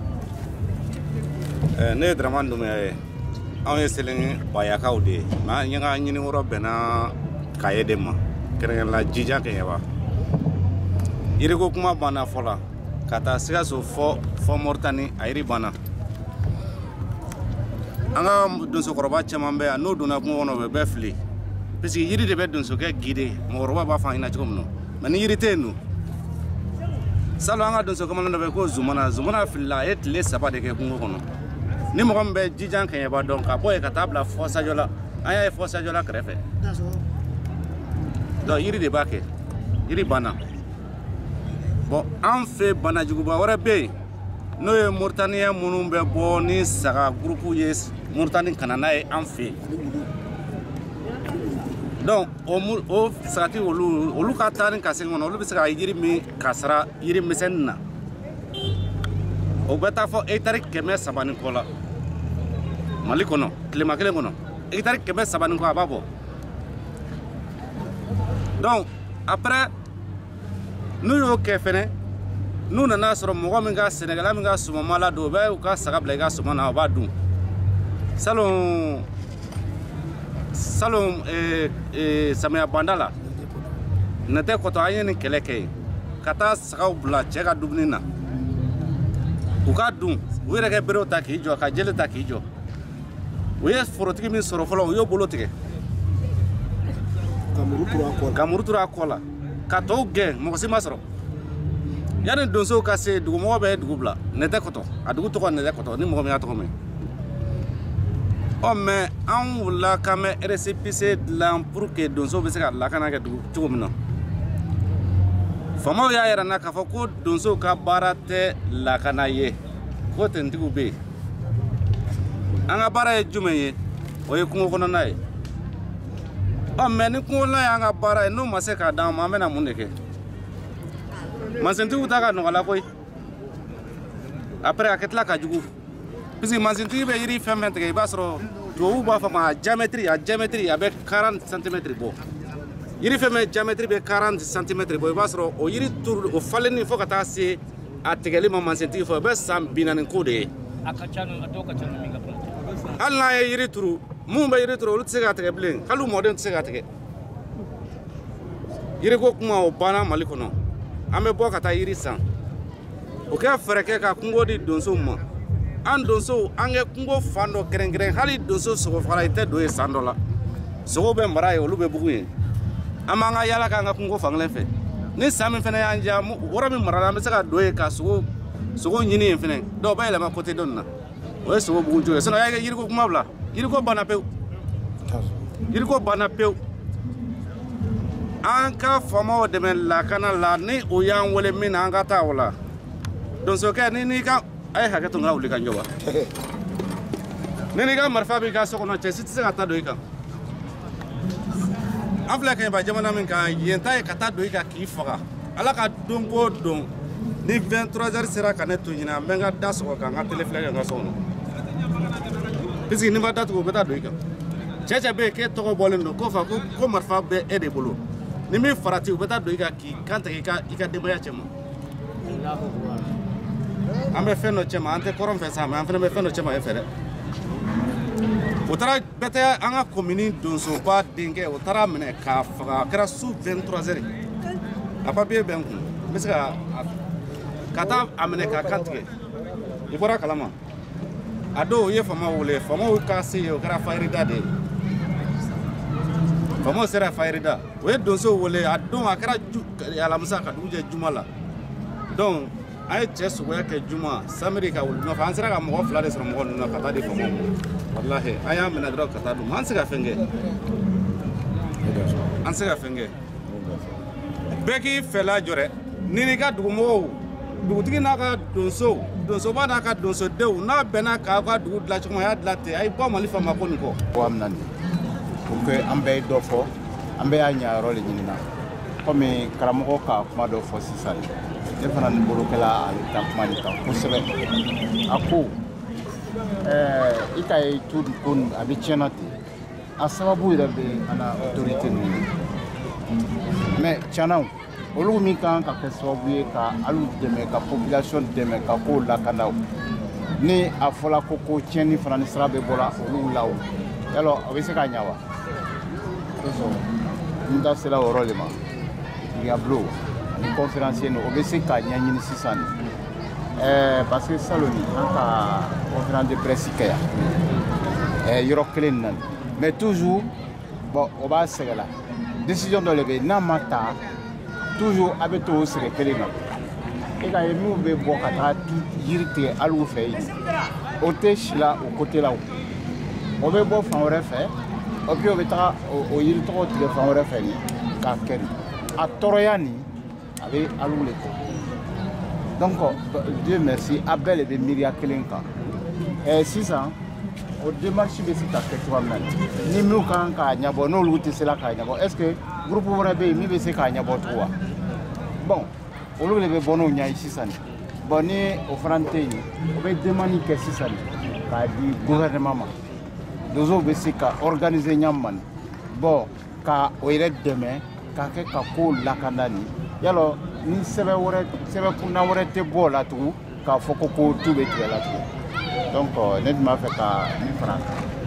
ne ye Dramane Doumbouya ye anw ye Selen bayakaw de ye mais an ka ɲini yɔrɔ bɛnna Kaye de ma kɛrɛnkɛrɛnnenya Jijan Keɲeba yiriko kuma banna fɔla ka taa Sikaso fɔ Moritani a yiri banna an ka donsokɔrɔba caman bɛ yan n'o donna kungo kɔnɔ o bɛ fili parce que yiri de bɛ donsokɛ guider mɔgɔkɔrɔba b'a fɔ an ɲɛna cogo min na mais ni yiri tɛ yen dun salon an ka donso kamalen dɔ bɛ ko Zumana filila a ye tile 3 de kɛ kungo kɔnɔ ni mɔgɔ min bɛ Jijan Keɲeba dɔn ka bɔ yen ka taa bila fɔ Sajɔla an y'a ye fɔ Sajɔla kɛrɛfɛ donc yiri de b'a kɛ yiri banna bon an fɛ banajuguba wɛrɛ bɛ yen n'o ye Moritaniya minnu bɛ bɔ ni saga gurupu ye Moritani ka na n'a ye an fɛ donc o sagati olu ka taa ni ka segin kɔnɔ olu bɛ se ka yiri min ka sara yiri misɛnnin na o bɛ taa fɔ hectare 300 ni kɔ la Mali kɔnɔ tilema kelen kɔnɔ hectare 300 ni kɔ a b'a bɔ donc après n'u y'o kɛ fɛnɛ n'u nana sɔrɔ mɔgɔ min ka sɛnɛkɛla min ka sumanma la don o bɛ u ka saga bila i ka suman na o b'a dun salon samiya banda la nɛtɛ kɔtɔ an ye nin kɛlɛ kɛ yen ka taa sagaw bila cɛ ka dumuni na u ka dun u yɛrɛ kɛ berew ta k'i jɔ ka jeli ta k'i jɔ u ye forotigi min sɔrɔ fɔlɔ u y'o bolo tigɛ ka muru turu a kɔ la ka tɔw gɛn mɔgɔ si ma sɔrɔ yanni donsow ka se dugumɔgɔ bɛ dugu bila nɛtɛ kɔtɔ a dugu tɔgɔ nɛtɛ kɔtɔ ni mɔgɔ min y'a tɔgɔ mɛn mais an wulila k'an bɛ récépissé dilan pour que donsow bɛ se ka lakana kɛ dugu cogo min na faamaw y'a yira n na k'a fɔ ko donsow ka baara tɛ lakana ye ko tentigiw bɛ yen an ka baara ye jumɛn ye o ye kungo kɔnɔna ye mais ni kungo kɔnɔna y'an ka baara ye n'o ma se k'a d'an ma an bɛna mun de kɛ masentigiw ta ka nɔgɔ la koyi après a kɛ tila ka jugu parce que masintigi bɛ yiri fɛn fɛn tigɛ i b'a sɔrɔ tubabuw b'a fɔ ma a diamètre a bɛ 40 cm bɔ yiri fɛn mɛ diamètre bɛ 40 cm bɔ i b'a sɔrɔ o yiri turu o falenni fo ka taa se a tigɛli ma mansintigi fɛ o bɛ san 40 ko de ye hali n'a ye yiri turu mun bɛ yiri turu olu tɛ se k'a tigɛ bilen hali u mɔdenw tɛ se k'a tigɛ yiri ko kuma o banna Mali kɔnɔ an bɛ bɔ ka taa yiri san o kɛ fɛɛrɛ kɛ ka kungo di donsow ma an donsow an kɛ kungo fan dɔ kɛrɛnkɛrɛn hali donso sogofagala i tɛ don ye san dɔ la sogo bɛ mara ye olu bɛ bugu ye an b'an ka yala k'an ka kungo fankelen fɛ ni san min fɛnɛ y'an diya yɔrɔ min marala an bɛ se ka don ye ka sogo ɲini yen fɛnɛ dɔw bɛ yɛlɛma côté dɔ nin na o ye sogo bugu cogo ye sinon y'a kɛ yiriko kuma bila yiriko banna pewu yiriko banna pewu an ka faamaw dɛmɛ lakana la ni o y'an wele min na an ka taa o la donsokɛ ni n'i ka a ye hakɛ to n ka wuli ka jɔ wa ni n'i ka marifa b'i ka so kɔnɔ cɛ si tɛ se ka taa don i kan an filɛ Kaɲaba jamana min kan yen ta ye ka taa don i kan k'i faga ala ka don ko don ni 23h sera ka ne to ɲinɛ an bɛ n ka da sɔgɔ ka n ka tele filɛ kɛ n ka so kɔnɔ puisque ni ma datugu o bɛ taa don i kan cɛ cɛ bɛ yen k'e tɔgɔ bɔlen don ko fa ko marifa bɛ e de bolo ni min farati u bɛ taa don i kan k'i kan tigɛ i ka denbaya cɛ ma an bɛ fɛn dɔ cɛ ma an tɛ kɔrɔn fɛ sa mɛ an fana bɛ fɛn dɔ cɛ ma e fɛ dɛ o taara bɛɛ tɛ an ka komini donsoba denkɛ o taara minɛ k'a faga a kɛra su 23h a papiye bɛ n kun n bɛ se ka taa a minɛ k'a kan tigɛ i bɔra kalama a don u ye faamaw wele faamaw ka se yen o kɛra fayirida de ye faamaw sera fayirida o ye donsow wele a don a kɛra alamisa ka dugu jɛ juma la donc a ye cɛ suguya kɛ juma samedi ka wuli nɔfɛ an sera ka mɔgɔ 2 de sɔrɔ mɔgɔ ninnu na ka taa di faamaw ma walahi an y'a minɛ dɔrɔn ka taa d'u ma an tɛ se ka fɛn kɛ an tɛ se ka fɛn kɛ bɛɛ k'i fɛla jɔ dɛ ni n'i ka dugumɔgɔw dugutigi n'a ka donsoba n'a ka donsodenw n'a bɛnna k'a ka dugu dilan cogo min a y'a dilan ten a ye bɔ Mali faama ko nin kɔ.
Ko amina nin pour que an bɛɛ ye dɔ fɔ an bɛɛ y'a ɲɛyɔrɔ de ɲinina komi karamɔgɔ ka kuma dɔ fɔ sisan ne fana ni bolokɛla ale ta kuma nin kan kosɛbɛ a ko i ka ye to ko a bɛ tiɲɛna ten a sababu yɛrɛ bɛ an na autorité ninnu mais tiɲɛna olu min kan ka kɛ sababu ye ka alu dɛmɛ ka population dɛmɛ ka kow lakana ni a fɔla ko tiɲɛni fana ni sira bɛ bɔra olu la o yalɔ a bɛ se ka ɲɛ wa n da sera o yɔrɔ de ma Diablo ni conférencier o bɛ se ka ɲɛɲini sisan parce que saloni an ka conférence de presse kɛ yan yɔrɔ kelen na mais toujours bon o b'a sɛgɛ la décision dɔ de bɛ yen n'a ma ta toujours a bɛ to o sɛgɛ kelen na e ka ye minnu bɛ bɔ ka taa yiri tigɛ hali u fɛ yen o tɛ si la o côté la o bɛ bɔ fan wɛrɛ fɛ et puis o bɛ taga o yiri tɔgɔ tigɛ fan wɛrɛ fɛ nin k'a kɛ nin a tɔɔrɔya nin a bɛ alu le kɔ donc Dieu merci a bɛɛ de bɛ miiriya kelen kan sisan o démarche bɛ se ka kɛ cogoya min na ni minnu kan k'a ɲɛbɔ n'olu tɛ se la k'a ɲɛbɔ est ce que groupe wɛrɛ bɛ yen min bɛ se k'a ɲɛbɔ tugun wa bon olu de bɛ bɔ n'o ɲɛ ye sisan bon ni o fana tɛ yen o bɛ demande kɛ sisan k'a di gouvernement ma donsow bɛ se ka organiser ɲa man bon ka o yɛrɛ dɛmɛ k'a kɛ ka kow lakana nin yalɔ ni sɛbɛn kunna wɛrɛ tɛ bɔ o la tugun k'a fɔ ko tu bɛ tigɛ la tugun donc ne tun b'a fɛ ka min fara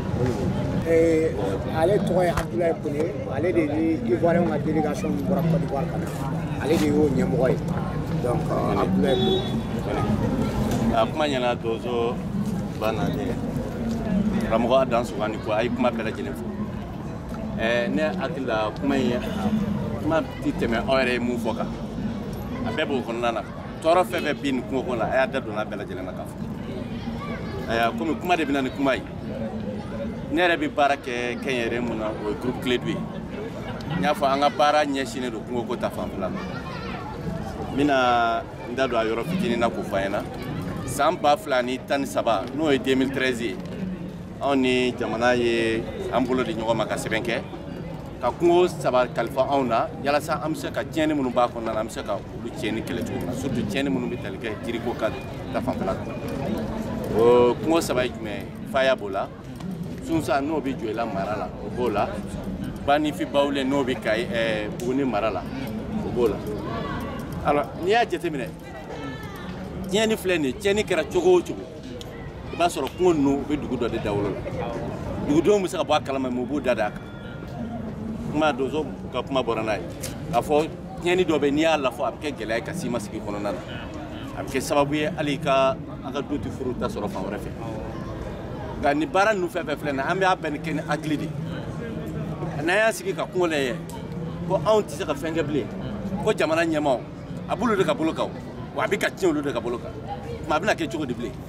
ale tɔgɔ ye Abdoulaye Kone ale de ni Ivoirien ka délégation min bɔra Côte d'Ivoire ka na ale de y'o ɲɛmɔgɔ ye donc Abdoulaye Kone
a kuma ɲɛna donso ba nalen karamɔgɔ Adan Sugani ko a ye kuma bɛɛ lajɛlen fɔ ne hakili la kuma tɛ tɛmɛ aw yɛrɛ ye mun fɔ kan a bɛɛ b'o kɔnɔna na tɔɔrɔ fɛn fɛn bɛ nin kungo kɔnɔ a y'a da don a bɛɛ lajɛlen na k'a fɔ komi kuma de bɛ na ni kuma ye ne yɛrɛ bɛ baara kɛ kɛnyɛrɛye mun na o ye groupe clé 2 ye n y'a fɔ an ka baara ɲɛsinnen don kungo ko ta fanfɛla ma n bɛna n da don a yɔrɔ fitinin na k'o fɔ an ɲɛna san 2013 n'o ye 2013 ye anw ni jamana ye an bolo di ɲɔgɔn ma ka sɛbɛn kɛ ka kungo 3 kalifa anw na yalasa an bɛ se ka tiɲɛni minnu b'a kɔnɔna na an bɛ se ka olu tiɲɛni kɛlɛ cogo min na surtout tiɲɛni minnu bɛ tali kɛ jiriko ka ta fanfɛla kan o kungo 3 ye jumɛn ye faya b'o la sunsa n'o bɛ jɔ i la mara la o b'o la banifi bawle no be kay buguni marala o bola alors ni ya jetemine tieni fleni tieni kera chogo chogo ba soro ko no be dugu do de dawlo dugu do musa ba kalama mo bu dada ma dozo ka kuma boranay afo tieni do be ni ala fo abke gele ka sima sigi kono nana abke sababu ye alika aka doti furuta soro fa refe ga ni bara nu fe flena ambe aben ken aglidi na ya sigi ka kungole ye ko on ti ka fenge ble ko jamana nyama abulu de ka boloka wa bi ka tiolu de ka boloka ma bina ke chogo de ble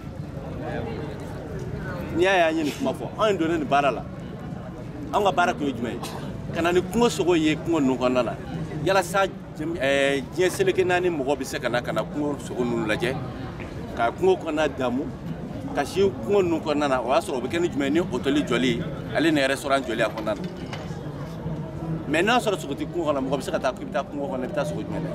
ni ya nyini kuma fo on do ne bara la an ga bara ko jume kana ni kungo sogo ye kungo nu ko nana yala sa je seleke nani mo bi se kana kungo sogo nu laje ka kungo ko na damu ka shi kungo nu ko nana wa so be ken jume ni hôtel joli ali ne restaurant joli a ko nana maintenant sur ce côté kungo na mo bi se ka ta kibita kungo ko na ta sogo jume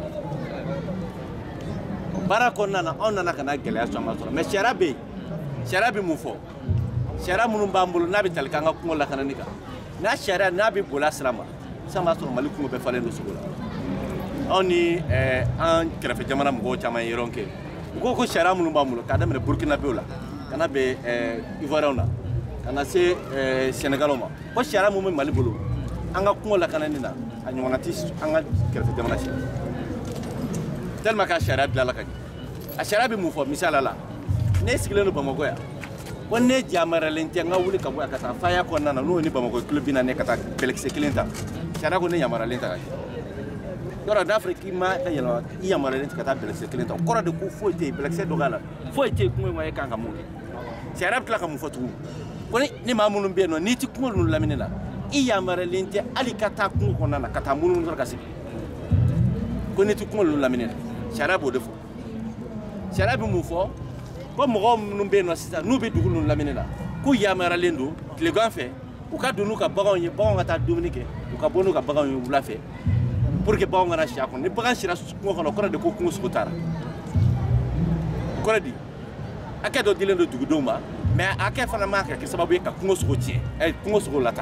bara ko nana on nana kana gele aso ma so mais sharabe mu fo shara munu bambulu nabi talkanga kungo la kana nika na shara nabi bola salama sama so mali kungo be falen do sugola oni an krefe jamana mo chama yironke ko shara munu bambulu kada me burkina beola kana be ivoirona kana se senegaloma ko shara mu mali bulu anga kungo la kana nina anyona tis anga krefe jamana shi tellement ka shara bila kany a shara bi mu fo misala la ne sigileno bamako ya wonne jamara lente nga wuli ka boya kata faya ko nana no ni bamako club bina ne kata belexé kilenta shara ko ne yamara lenta ka dora d'Afrique ma ta yelo yamara lenta kata belexé kilenta kora de ko foite belexé dogala foite ko mo e kanga mo shara kala ka mu fotu ko ni ma munum be no ni ti ko no laminela yamara lente ali kata ko nana kata munum dora kasi ko ni ti ko no laminela shara bo defo shara bi mu fo ko mo numbe no sita nubi dugulu laminela ku yamara lendo le ganfe u ka dunu ka bagon ye bagon ta dominike u ka bonu ka bagon ye wula fe pour que bagon na sha ko ni bagon shira ko kono ko de ko ku sukutara ko di aka do dilendo dugu doma mais aka fana maka ke sababu ka ku sukuti ku sukulata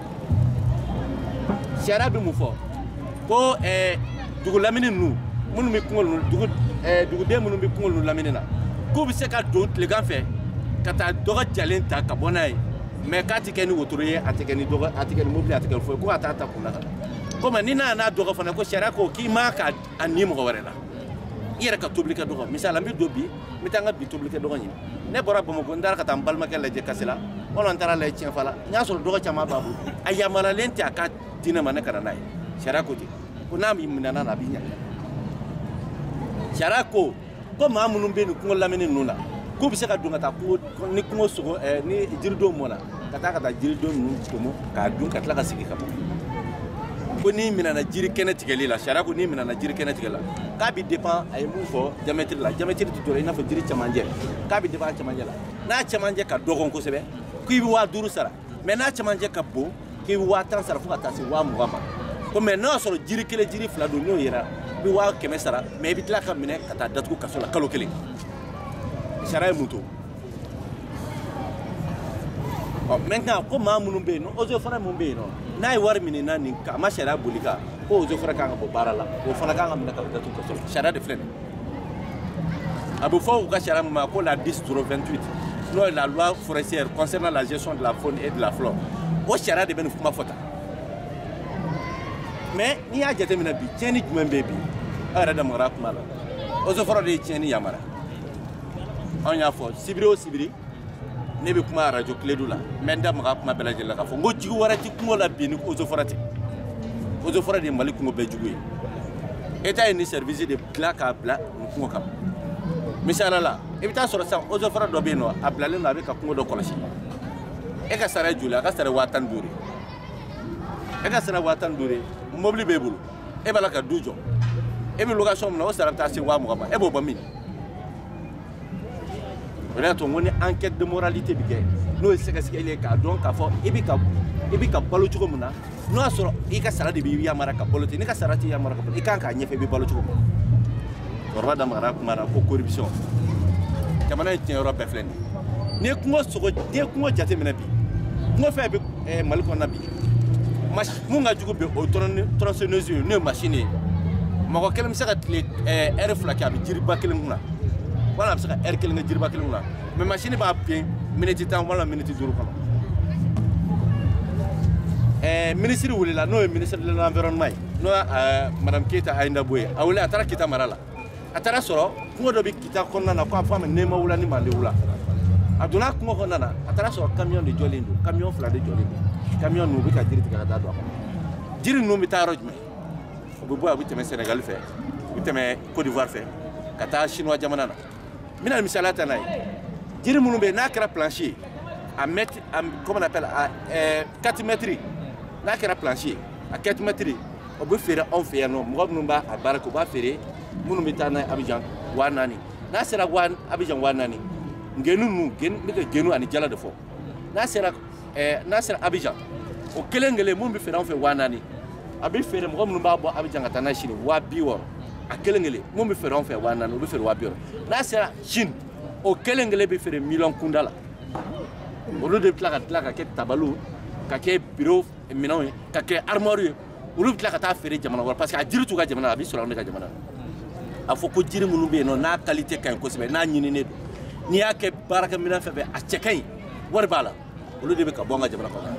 shara bi mu fo ko dugu lamine nu munu mi ku dugu dugu de munu mi ku laminena ko bi se ka do le gan fe kata doga jalen ta ka bonay mais ka ti ken wotoro ye atikeni doga atikeni mobile atikeni fo ko ata ta kula ko ma ni na doga fana ko shara ko ki ma ka ani mo warela ira ka publika doga misala mi dobi mi tanga bi publika doga ni ne bora bomo ko ndar ka tambal ma kala je kasela on tara le cien fala nya so doga chama babu ayamala lenti aka dina mana kana nay shara ko ti ko na mi minana na binya shara ko ma munum be ni kungo lamine nuna ko bi se ka dunga ta ko ni kungo sogo ni jirdo mona kata jirdo nu ko ka dun ka tla ka sigi ka ko ni minana jiri keneti gelila shara ko ni minana jiri keneti gela ka bi dépend ay mu fo diamètre ti dore ina fo jiri chamanje ka bi dépend chamanje la na chamanje ka dogon ko sebe ko bi wa duru sara mais na chamanje ka bo ki wa tan sara fu ka ta si wa mu gama ko mais na so jiri kele jiri fla do no yera bi wa keme sara mais bi tla ka mine kata datu ka so la kalo kele shara muto o menga ko ma munum be no ozo fara mun be no nay war mini na nin ka ma shara bulika ko ozo fara ka bo barala o fara ka mine ka datu ka so shara de flen abu fo ka shara ma ko la 10/28 no la loi forestière concernant la gestion de la faune et de la flore o shara de ben fuma fota mais ni ya jate mina bi tieni jumen bebi ara da mara kuma la ozo foro de tieni yamara on ya fo sibiri ne be kuma radio cledula menda mara kuma bela jela ka fo ngo jigu warati kuma la bi ni ozo foro de malik ngo be jugu eta ni service de plaka bla ngo kam misala la ebita soro sa ozo foro do be no abla le na be ka kuma do kolosi e ka sara jula ka sara watan duri e ka sara watan duri mobile bebulu e bala ka dujo e bi location na o sara ta se wa mo ba e bo bami wala to ngoni enquête de moralité bi ke no e sega sega ile ka donc ka fo e bi ka balo chuko muna no asoro e ka sara de bi ya mara ka bolo te ni ka sara ti ya mara ka bolo e kan ka nyefe bi balo chuko orba da mara ko corruption jamana ti Europe flen ni ko so ko de ko jate mena bi ko fe bi maliko na bi mun ka jugu bɛ o tronçonneuse ye n'o ye machine ye mɔgɔ kelen bɛ se ka tile heure 2 kɛ a bɛ jiriba kelen kunna wala a bɛ se ka heure 1 kɛ jiriba kelen kunna mais machine b'a bin minute 10 wala minute 5 kɔnɔ ministre wulila n'o ye ministre de l'environnement ye n'o madame Keita Ayinda Boye a wuli a taara Kita mara la a taara sɔrɔ kungo dɔ bɛ Kita kɔnɔna na ko a fɔ a ma Nema wula ni Mande wula a donna kungo kɔnɔna na a taara sɔrɔ camion de jɔlen don camion 2 de jɔlen don camion ninnu u bɛ ka jiri tigɛ ka taa don a kɔnɔ jiri ninnu bɛ taa yɔrɔ jumɛn u bɛ bɔ a bɛ tɛmɛ Sénégal fɛ u bɛ tɛmɛ Côte d'Ivoire fɛ ka taa Chinois jamana na n bɛna misaliya ta n'a ye jiri minnu bɛ yen n'a kɛra plancher ye à mètre comment on appelle à 4 mètres n'a kɛra plancher ye à 4 mètres o bɛ feere anw fɛ yan nɔ mɔgɔ minnu b'a baara kɛ u b'a feere minnu bɛ taa n'a ye Abidjan 4000 n'a sera Abidjan 4000 ngenu ninnu n bɛ ka genu ani jala de fɔ n'a sera Abidjan o kelen kelen mun bɛ feere anw fɛ 4000 a bɛ feere mɔgɔ minnu b'a bɔ Abidjan ka taa n'a ye Chine 60,000 a kelen kelen mun bɛ feere anw fɛ 4000 o bɛ feere 60,000 n'a sera Chine o kelen kelen bɛ feere million kunda la olu de bɛ tila ka kɛ tabaliw ka kɛ bureau minɛnw ye ka kɛ armoire ye olu bɛ tila ka taa feere jamana wɛrɛ parce que a jiri t'u ka jamana a bɛ sɔrɔ anw de ka jamana a fɔ ko jiri minnu bɛ yen nɔ n'a qualité ka ɲi kosɛbɛ n'a ɲininen don n'i y'a kɛ baarakɛminɛn fɛn fɛn a cɛ ka ɲi wari b'a la olu de bɛ ka bɔ an ka jamana kɔnɔ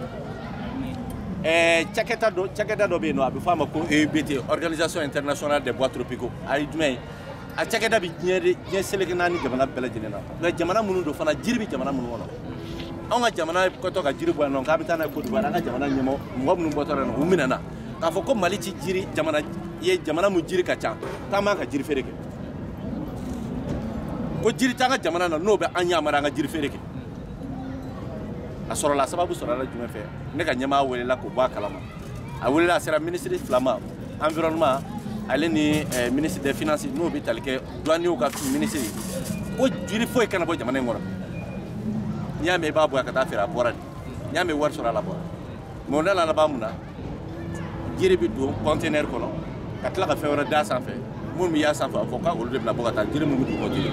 cakɛda dɔ bɛ yen nɔ a bɛ fɔ a ma ko EUBT Organisation Internationale des Bois Tropicaux a ye jumɛn ye a cakɛda bɛ diɲɛ seleke naani jamana bɛɛ lajɛlen na nka jamana minnu don fana jiri bɛ jamana minnu kɔnɔ anw ka jamana kɔtɔ ka jiri bɔ yan nɔ k'a bɛ taa n'a ye Côte d'Ivoire an ka jamana ɲɛmɔgɔ mɔgɔ minnu bɔtɔ yan nɔ u minɛna k'a fɔ ko Mali ci jiri jamana mun jiri ka ca k'an b'an ka jiri feere kɛ ko jiri t'an ka jamana na n'o bɛ an yamara an ka jiri feere kɛ a sɔrɔla sababu sɔrɔla jumɛn fɛ ne ka ɲɛmaa welela k'o bɔ a kalama a welela a sera ministre fila ma environnement ale ni ministre des finances n'o bɛ tali kɛ douaniers ka ministre ye ko jiri foyi kana bɔ jamana in kɔnɔ n'i y'a mɛn i b'a bɔ yan ka taa feere a bɔra de n'i y'a mɛn wari sɔrɔ a la bɔra mais o da la laban mun na jiri bɛ don conteneur kɔnɔ ka tila ka fɛn wɛrɛ d'a sanfɛ minnu bɛ y'a sanfɛ a fɔ k'olu de bɛna bɔ ka taa jiri minnu bɛ don conteneur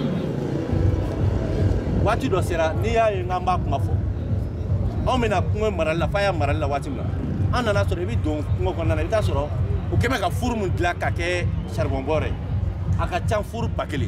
waati dɔ sera n'i y'a ye n'an b'a kuma fɔ anw bɛna kungo marali la f'a y'a marali la waati min na an nana sɔrɔ i bɛ don kungo kɔnɔna na i bɛ taa sɔrɔ u kɛn bɛ ka furu min dilan ka kɛ charbon bɔrɛ ye a ka ca furu 1000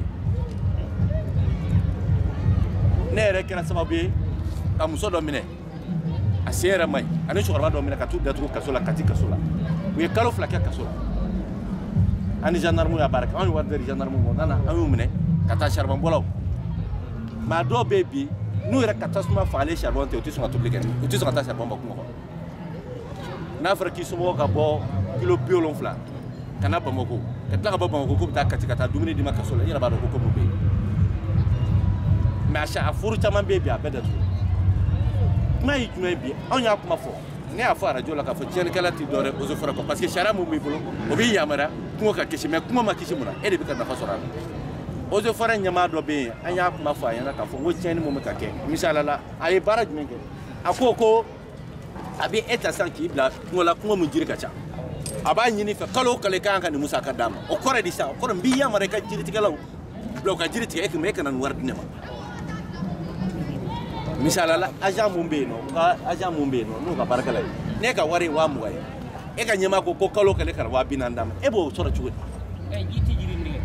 ne yɛrɛ kɛra sababu ye ka muso dɔ minɛ a sen yɛrɛ man ɲi ani cɛkɔrɔba dɔ minɛ ka t'u datugu kaso la Kati kaso la u ye kalo 2 kɛ kaso la an ni gendarme y'a baara kɛ anw ye wari di gendarme ma nana an y'u minɛ ka taa charbon bɔlaw maa dɔw bɛ yen bi n'u yɛrɛ ka tasuma fagalen charbon tɛ u tɛ sɔn ka tobili kɛ u tɛ sɔn ka taa charbon bɔ kungo kɔnɔ n'a fɔra k'i somɔgɔw ka bɔ kilo 70 ka na Bamako ka tila ka bɔ Bamako k'u bɛ taa Kati ka taa dumuni di ma kaso la i yɛrɛ b'a dɔn ko mun bɛ yen mais a furu caman bɛ yen bi a bɛɛ datugu kuma ye jumɛn bi anw y'a kuma fɔ ne y'a fɔ arajo la k'a fɔ tiɲɛnikɛla tɛ dɔ wɛrɛ eaux et forêts kɔ parce que sariya mun b'i bolo o b'i yamaruya kungo ka kisi mais kungo ma kisi mun na e de bɛ ka nafa sɔrɔ a la eaux et forêts ɲɛmaa dɔ bɛ yen an y'a kuma fɔ a ɲɛna k'a fɔ n ko tiɲɛni mun bɛ ka kɛ misaliya la a ye baara jumɛn kɛ a ko a bɛ e ta sisan k'i bila kungo la kungo mun jiri ka ca a b'a ɲini fɛ kalo o kalo i ka kan ka nin musaka d'a ma o kɔrɔ de sisan o kɔrɔ n b'i yamaruya i ka jiritigɛlaw bila u ka jiri tigɛ e kana nin wari di ne ma misalala agent mun bɛ yen nɔ u ka agent mun bɛ yen nɔ n'u ka baarakɛla ye ne ka wari ye 20,000 ye e ka ɲɛmaa ko kalo kɛlɛ kana 40,000 d'a ma e b'o sɔrɔ cogo di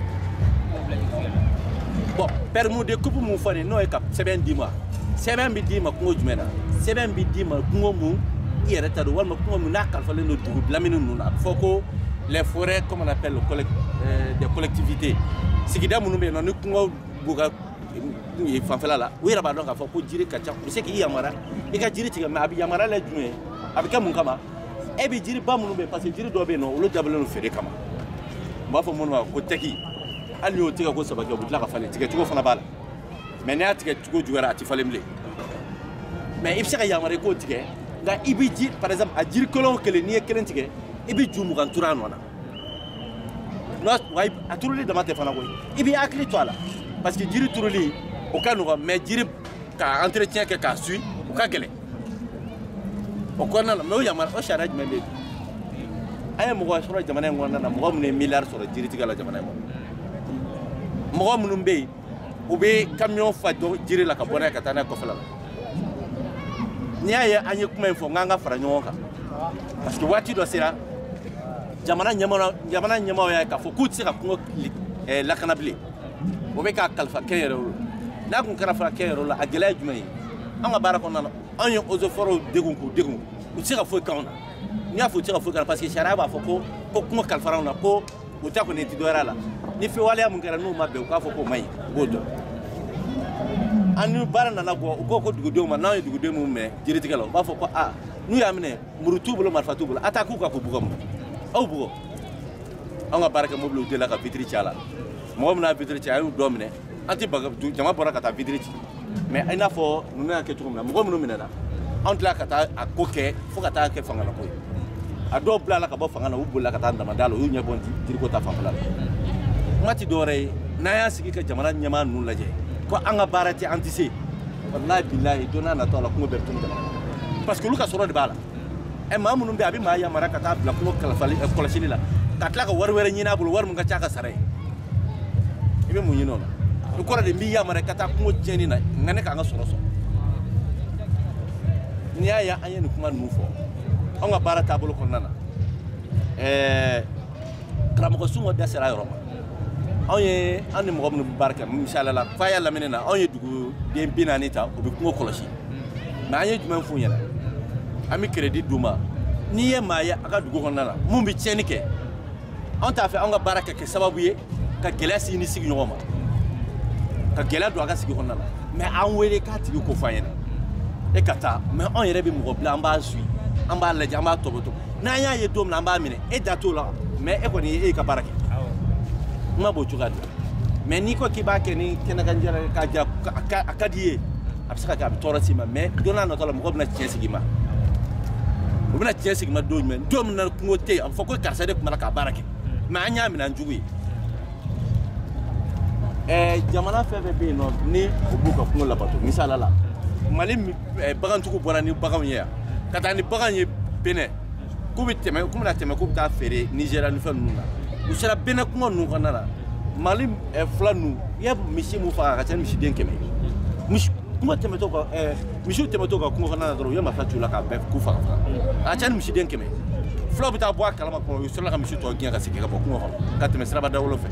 bon permis de coupe mun fɔ nin n'o ye ka sɛbɛn d'i ma sɛbɛn bɛ d'i ma kungo jumɛn na sɛbɛn bɛ d'i ma kungo mun i yɛrɛ ta don walima kungo mun n'a kalifalen don dugu lamini ninnu na a bɛ fɔ ko les forêts comme on appelle des collectivités sigida minnu bɛ yen nɔ ni kungo b'u ka fanfɛla la u yɛrɛ b'a dɔn k'a fɔ ko jiri ka ca u bɛ se k'i yamaruya i ka jiri tigɛ mais a bɛ yamaruya la jumɛn ye a bɛ kɛ mun kama e bɛ jiri ba minnu bɛ yen parce que jiri dɔw bɛ yen nɔ olu dabɔlen don feere kama n b'a fɔ minnu ma ko tɛki hali n'i y'o tigɛ ko 3 kɛ u bɛ tila ka falen tigɛcogo fana b'a la mais n'i y'a tigɛ cogo juguyara a tɛ falen bilen mais i bɛ se ka yamaruya i k'o tigɛ nka i bɛ ji par exemple a jiri kelen o kelen n'i ye kelen tigɛ i bɛ ju 20 turu a nɔ na a turuli dama tɛ fana koyi i bɛ hakili to a la parce que jiri turuli o ka nɔgɔn mais jiri ka entretien kɛ k'a suit o ka gɛlɛn o kɔnɔna la mais o yamaruya o sariya jumɛn bɛ yen an ye mɔgɔ sɔrɔ jamana in kɔnɔna na mɔgɔ minnu ye miliyari sɔrɔ jiritigɛ la jamana in kɔnɔ mɔgɔ minnu bɛ yen u bɛ camion fa jiri la ka bɔ n'a ye ka taa n'a ye kɔfɛla la n'i y'a ye an ye kuma in fɔ n k'an ka fara ɲɔgɔn kan parce que waati dɔ sera jamana ɲɛmaaw y'a k'a fɔ k'u tɛ se ka kungo lakana bilen o bɛ k'a kalifa kɛ yɛrɛ la n'a kun kɛra fana kɛ yɛrɛ la a gɛlɛya ye jumɛn ye an ka baara kɔnɔna na anw ye eaux et forêts degun k'u degun u tɛ se ka foyi k'anw na n'i y'a fɔ u tɛ se ka foyi k'an na parce que sariya b'a fɔ ko kungo kalifara anw na ko u ta kɔni tɛ dɔ wɛrɛ la ni fɛwaleya mun kɛra n'u ma bɛn u k'a fɔ k'o ma ɲi u b'o dɔn an ni baara nana bɔ u ko ko dugudenw ma n'anw ye dugudenw minnu minɛ jiritigɛ la u b'a fɔ ko aa n'u y'a minɛ muru t'u bolo marifa t'u bolo a taa k'u ka ko bugɔ mun aw bugɔ an ka baarakɛ mobiliw delila ka vitiri ci a la mɔgɔ min n'a vitiri ci a y'u dɔ minɛ an tɛ baga jama bɔra ka taa vitiri ci mais i n'a fɔ ninnu y'a kɛ cogo min na mɔgɔ minnu minɛna anw tilala ka taa a ko kɛ fo ka taa kɛ fangalako ye a dɔw bilala ka bɔ fanga na u bolila ka taa damada la u y'u ɲɛbɔ jiriko ta fanfɛla la kuma tɛ dɔwɛrɛ ye n'an y'a sigi ka jamana ɲɛmaa ninnu lajɛ ko an ka baara tɛ an tɛ se walahi bilahi don n'a nataw la kungo bɛɛ bɛ tunun jamana parce que olu ka sɔrɔ de b'a la maa minnu bɛ yen a bɛ maa yamaruya ka taa bila kungo kɔlɔsili la ka tila ka wari wɛrɛ ɲini a bolo wari min ka ca ka sara ye i bɛ mun ɲini o la o kɔrɔ de n b'i yamaruya ka taa kungo tiɲɛni na nka ne k'an ka sɔrɔ sɔrɔ n'i y'a ye an ye nin kuma ninnu fɔ anw ka baara taabolo kɔnɔna na karamɔgɔ Sungo da sera a yɔrɔ ma anw ni mɔgɔ minnu bɛ baara kɛ misaliya la fa y'a lamini na anw ye duguden 40 ta u bɛ kungo kɔlɔsi mais an ye jumɛn f'u ɲɛna an bɛ crédit d'u ma n'i ye maa ye a ka dugu kɔnɔna na mun bɛ tiɲɛni kɛ anw t'a fɛ anw ka baara kɛ sababu ye ka gɛlɛya sigi ni sigiɲɔgɔn ma ka gɛlɛya don a ka sigi kɔnɔna na mais an wele k'a tigi ko f'an ɲɛna e ka taa mais anw yɛrɛ bɛ mɔgɔ bila an b'a suit an b'a lajɛ an b'a tɔbɔtɔ n'an y'a ye don min na an b'a minɛ e da t'o la mais e kɔni ye e ka baara kɛ kuma b'o cogoya de la mais n'i ko k'i b'a kɛ ni kɛnɛkanjɛ k'a ja a ka di ye a bɛ se ka kɛ a bɛ tɔɔrɔ s'i ma mais don n'a nataw la mɔgɔ bɛna tiɲɛ sigi ma u bɛna tiɲɛ sigi ma don jumɛn don min na kungo tɛ yen a bɛ fɔ ko karisa de tun b'a la k'a baara kɛ mais an y'a minɛ an jugu ye jamana fɛn fɛn bɛ yen nɔ ni u b'u ka kungo labato misala la Mali bagantigiw bɔra ni baganw ye yan ka taa ni bagan ye Benin k'u bɛ tɛmɛ k'u bɛna tɛmɛ k'u bɛ taa feere Nigéria ni fɛn ninnu na u sera Benin kungo ninnu kɔnɔna na Mali fila ninnu i ye misi mun faga a ka ca ni misiden 100 kungo tɛmɛtɔ ka misiw tɛmɛtɔ ka kungo kɔnɔna na dɔrɔn u ye marifa ci u la k'a bɛɛ k'u faga a ka ca ni misiden 100 fulaw bɛ taa bɔ a kalama kɔnɔ u sɔrɔla ka misi tɔ gɛn ka segin ka bɔ kungo kɔnɔ ka tɛmɛ siraba dawolo fɛ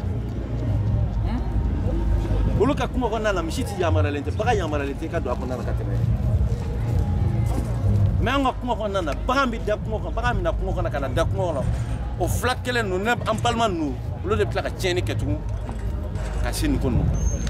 olu ka kungo kɔnɔna na misi tɛ yamaruyalen tɛ bagan yamaruyalen tɛ ka don a kɔnɔna na ka tɛmɛ mais an ka kungo kɔnɔna na bagan bɛ da kungo kɔnɔ bagan bɛ na kungo kɔnɔ ka na da kungo kɔnɔ o fila kelen ninnu an balima ninnu olu de bɛ tila ka tiɲɛni kɛ tugun ka se nin ko ninnu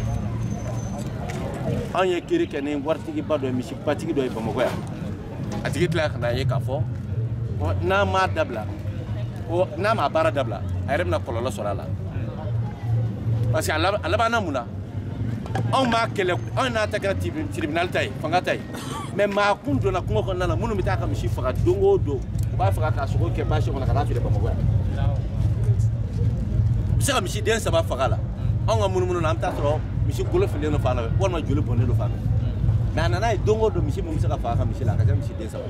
anw ye kiri kɛ ni waritigiba dɔ ye misibatigi dɔ ye Bamakɔ yan a tigi tila ka na ye k'a fɔ n'a m'a dabila n'a m'a baara dabila a yɛrɛ bɛna kɔlɔlɔ sɔrɔ a la parce que a labanna mun na anw b'a kɛlɛ anw n'a ta kɛra tribunal ta ye fanga ta ye mais maa kun donna kungo kɔnɔna na minnu bɛ taa ka misi faga don o don u b'a faga k'a sogo kɛ bâche kɔnɔ ka taa feere Bamakɔ yan u bɛ se ka misiden 3 faga la anw ka munumunu na an bɛ taa sɔrɔ misi golo fililen dɔ fan fɛ walima joli bɔnnen dɔ fan fɛ mais a nana ye don o don misi mun bɛ se ka faga ka misi la a ka ca misiden 3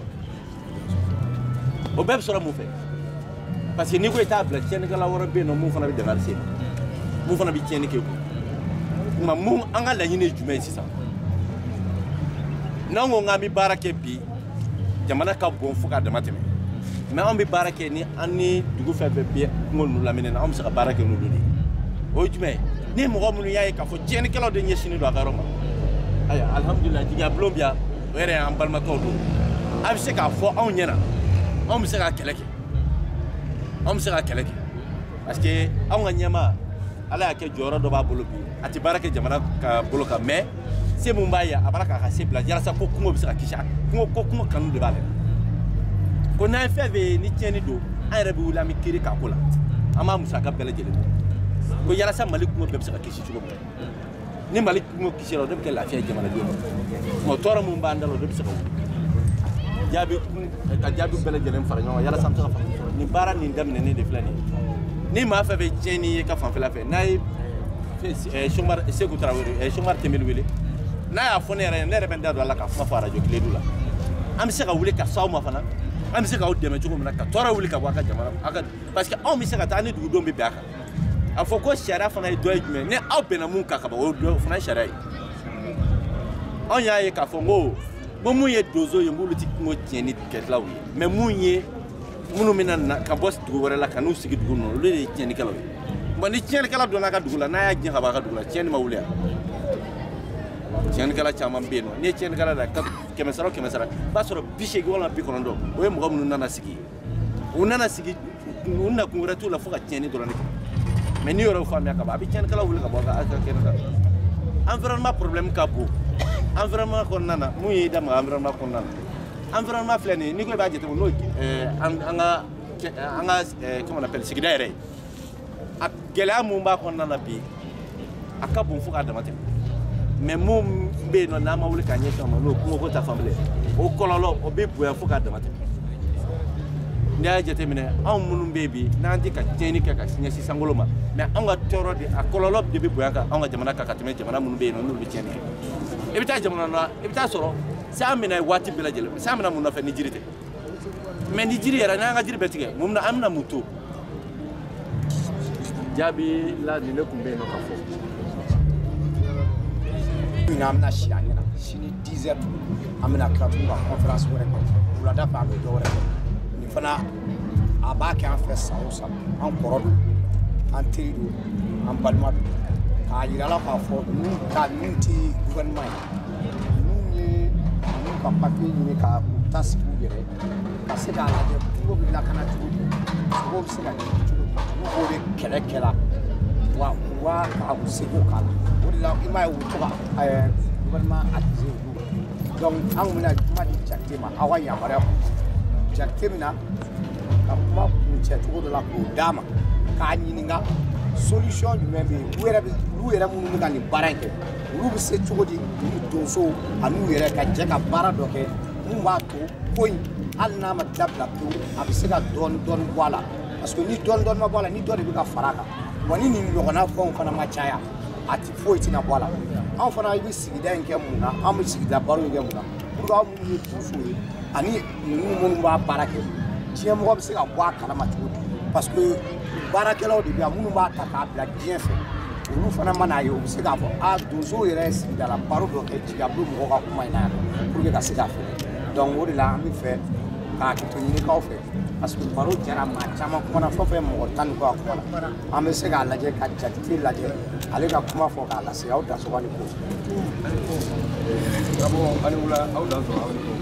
o bɛɛ bɛ sɔrɔ mun fɛ parce que n'i ko i t'a bila tiɲɛnikɛla wɛrɛ bɛ yen nɔ mun fana bɛ dankari se mun fana bɛ tiɲɛni kɛ kuma mun an ka laɲini ye jumɛn ye sisan n'an ko k'an bɛ baara kɛ bi jamana ka bon fo k'a dama tɛmɛ mais anw bɛ baara kɛ ni an ni dugu fɛn fɛn bɛ kungo ninnu lamini na anw bɛ se ka baara kɛ n'olu de ye o ye jumɛn ye ni mɔgɔ minnu y'a ye k'a fɔ tiɲɛnikɛlaw de ɲɛsinnen don a ka yɔrɔ ma ayiwa alihamudulila jigiya bulon bɛ yan o yɛrɛ y'an balimakɛw don a bɛ se k'a fɔ anw ɲɛna anw bɛ se ka kɛlɛ kɛ anw bɛ se ka kɛlɛ kɛ parce que anw ka ɲɛmaa ala y'a kɛ jɔyɔrɔ dɔ b'a bolo bi a tɛ baara kɛ jamana ka bolo kan mais se mun b'a ye a b'a k'a ka se bila yalasa ko kungo bɛ se ka kisi ko kungo kanu de b'ale la ko n'an ye fɛn fɛn ye ni tiɲɛni don an yɛrɛ bɛ wuli an bɛ kiri k'a ko la an b'a musaka bɛɛ lajɛlen don ko yalasa Mali kungo bɛɛ bɛ se ka kisi cogo min ni Mali kungo kisira o de bɛ kɛ lafiya ye jamanadenw ma o tɔɔrɔ mun b'an da la o de bɛ se ka wuli ka jaabi bɛɛ lajɛlen fara ɲɔgɔn kan yalasa an bɛ se ka faamu sɔrɔ nin baara nin daminɛnen de filɛ nin ye ni maa fɛn fɛn tiɲɛni ye ka fanfɛla fɛ n'a ye Seku Tarawele Chomar Tembeli wele n'a y'a fɔ ne yɛrɛ bɛ n da don a la ka kuma fɔ radio Kiledu la an bɛ se ka wuli ka s'aw ma fana an bɛ se k'aw dɛmɛ cogo min na ka tɔɔrɔ wuli ka bɔ a ka jamana parce que anw bɛ se ka taa ni dugudenw bɛ bɛn a kan a fɔ ko sariya fana ye dɔ ye jumɛn ni aw bɛnna mun kan ka ban o fana ye sariya ye anw y'a ye k'a fɔ n ko bon mun ye dozo ye mbulu ti mo tieni ketla wi mais mun ye munu minana ka boss dugu wala la kanu sigi dugu no le tieni kala wi bon ni tieni kala do na ka dugu la na ya jin ha ba ka dugu la tieni ma wuliya tieni kala chama mbeno ni tieni kala la ka kemesara ba soro bishe gi wala bi kono do o ye mo mun nana sigi unana sigi unna kunguratu la foka tieni do la mais ni yoro famia ka ba bi tieni kala wuli ka ba ka kenaka environnement problème ka bo environnement ko nana muy dama environnement ko nana environnement flani ni ko ba jete no anga comment on appelle sigidere ak gela mu ba ko nana bi akabu fuka dama te mais mum be no na ma wuli ka nyeka ma no ko ta famille o kololo o be bu fuka dama te nda jete mine am munum bebi nanti ka teni ka sinya si sangoloma mais anga toro de akololo de be bu anga anga jamana ka katime jamana munum be no no be teni ebita jamana na ebita soro samina wati bila jele samina mun fa nijirite mais nijiri era na nga jiri betige mum na amna mutu jabi la ni ne kumbe no ka fo
ina amna shianya na shini 10h amna kratu ba conference wore ko la da fa be do wore ni fana abaka en fait ça en korodo en terido en balmado ka yira la fa fo ni ka ninti gouvernement ni ka papier ni ka tas bu yere ka se da la de ko bi la kana tu ko bi se ga tu ko be kele kela wa ka ku se ko kala o la ima wu to ka gouvernement atise donc an muna kuma di chatima awa ya mara chatimina ka kuma ku chatu do la ko dama ka nyininga solution du même lu yɛrɛ minnu bɛ ka nin baara in kɛ olu bɛ se cogo di ni donso ani u yɛrɛ ka jɛ ka baara dɔ kɛ mun b'a to ko in hali n'a ma dabila pewu a bɛ se ka dɔɔni bɔ a la parce que ni dɔɔni ma bɔ a la ni dɔ de bɛ ka fara a kan wa ni nin ɲɔgɔnna fɛnw fana ma caya a tɛ foyi tɛna bɔ a la anw fana bɛ sigida in kɛ mun na an bɛ sigida baro in kɛ mun na pour que aw minnu ye donso ye ani ninnu minnu b'a baara kɛ diɲɛmɔgɔ bɛ se ka bɔ a kalama cogo di parce que baarakɛlaw de bɛ yan minnu b'a ta k'a bila diɲɛ fɛ olu fana mana ye u bɛ se k'a fɔ a donso yɛrɛ ye sigidala baro dɔ kɛ jigiya bolo mɔgɔw ka kuma in na yan pour que ka se k'a fɛ donc o de la an bɛ fɛ k'a to ɲinikaw fɛ parce que baro jara maa caman kumana fɛn fɛn mɔgɔ tan ni kɔ a kuma la an bɛ se k'a lajɛ ka jatite lajɛ ale ka kuma fɔ k'a lase aw dansɔgɔ ni ko.
D'abord ani wula aw dansɔgɔ aw ni ko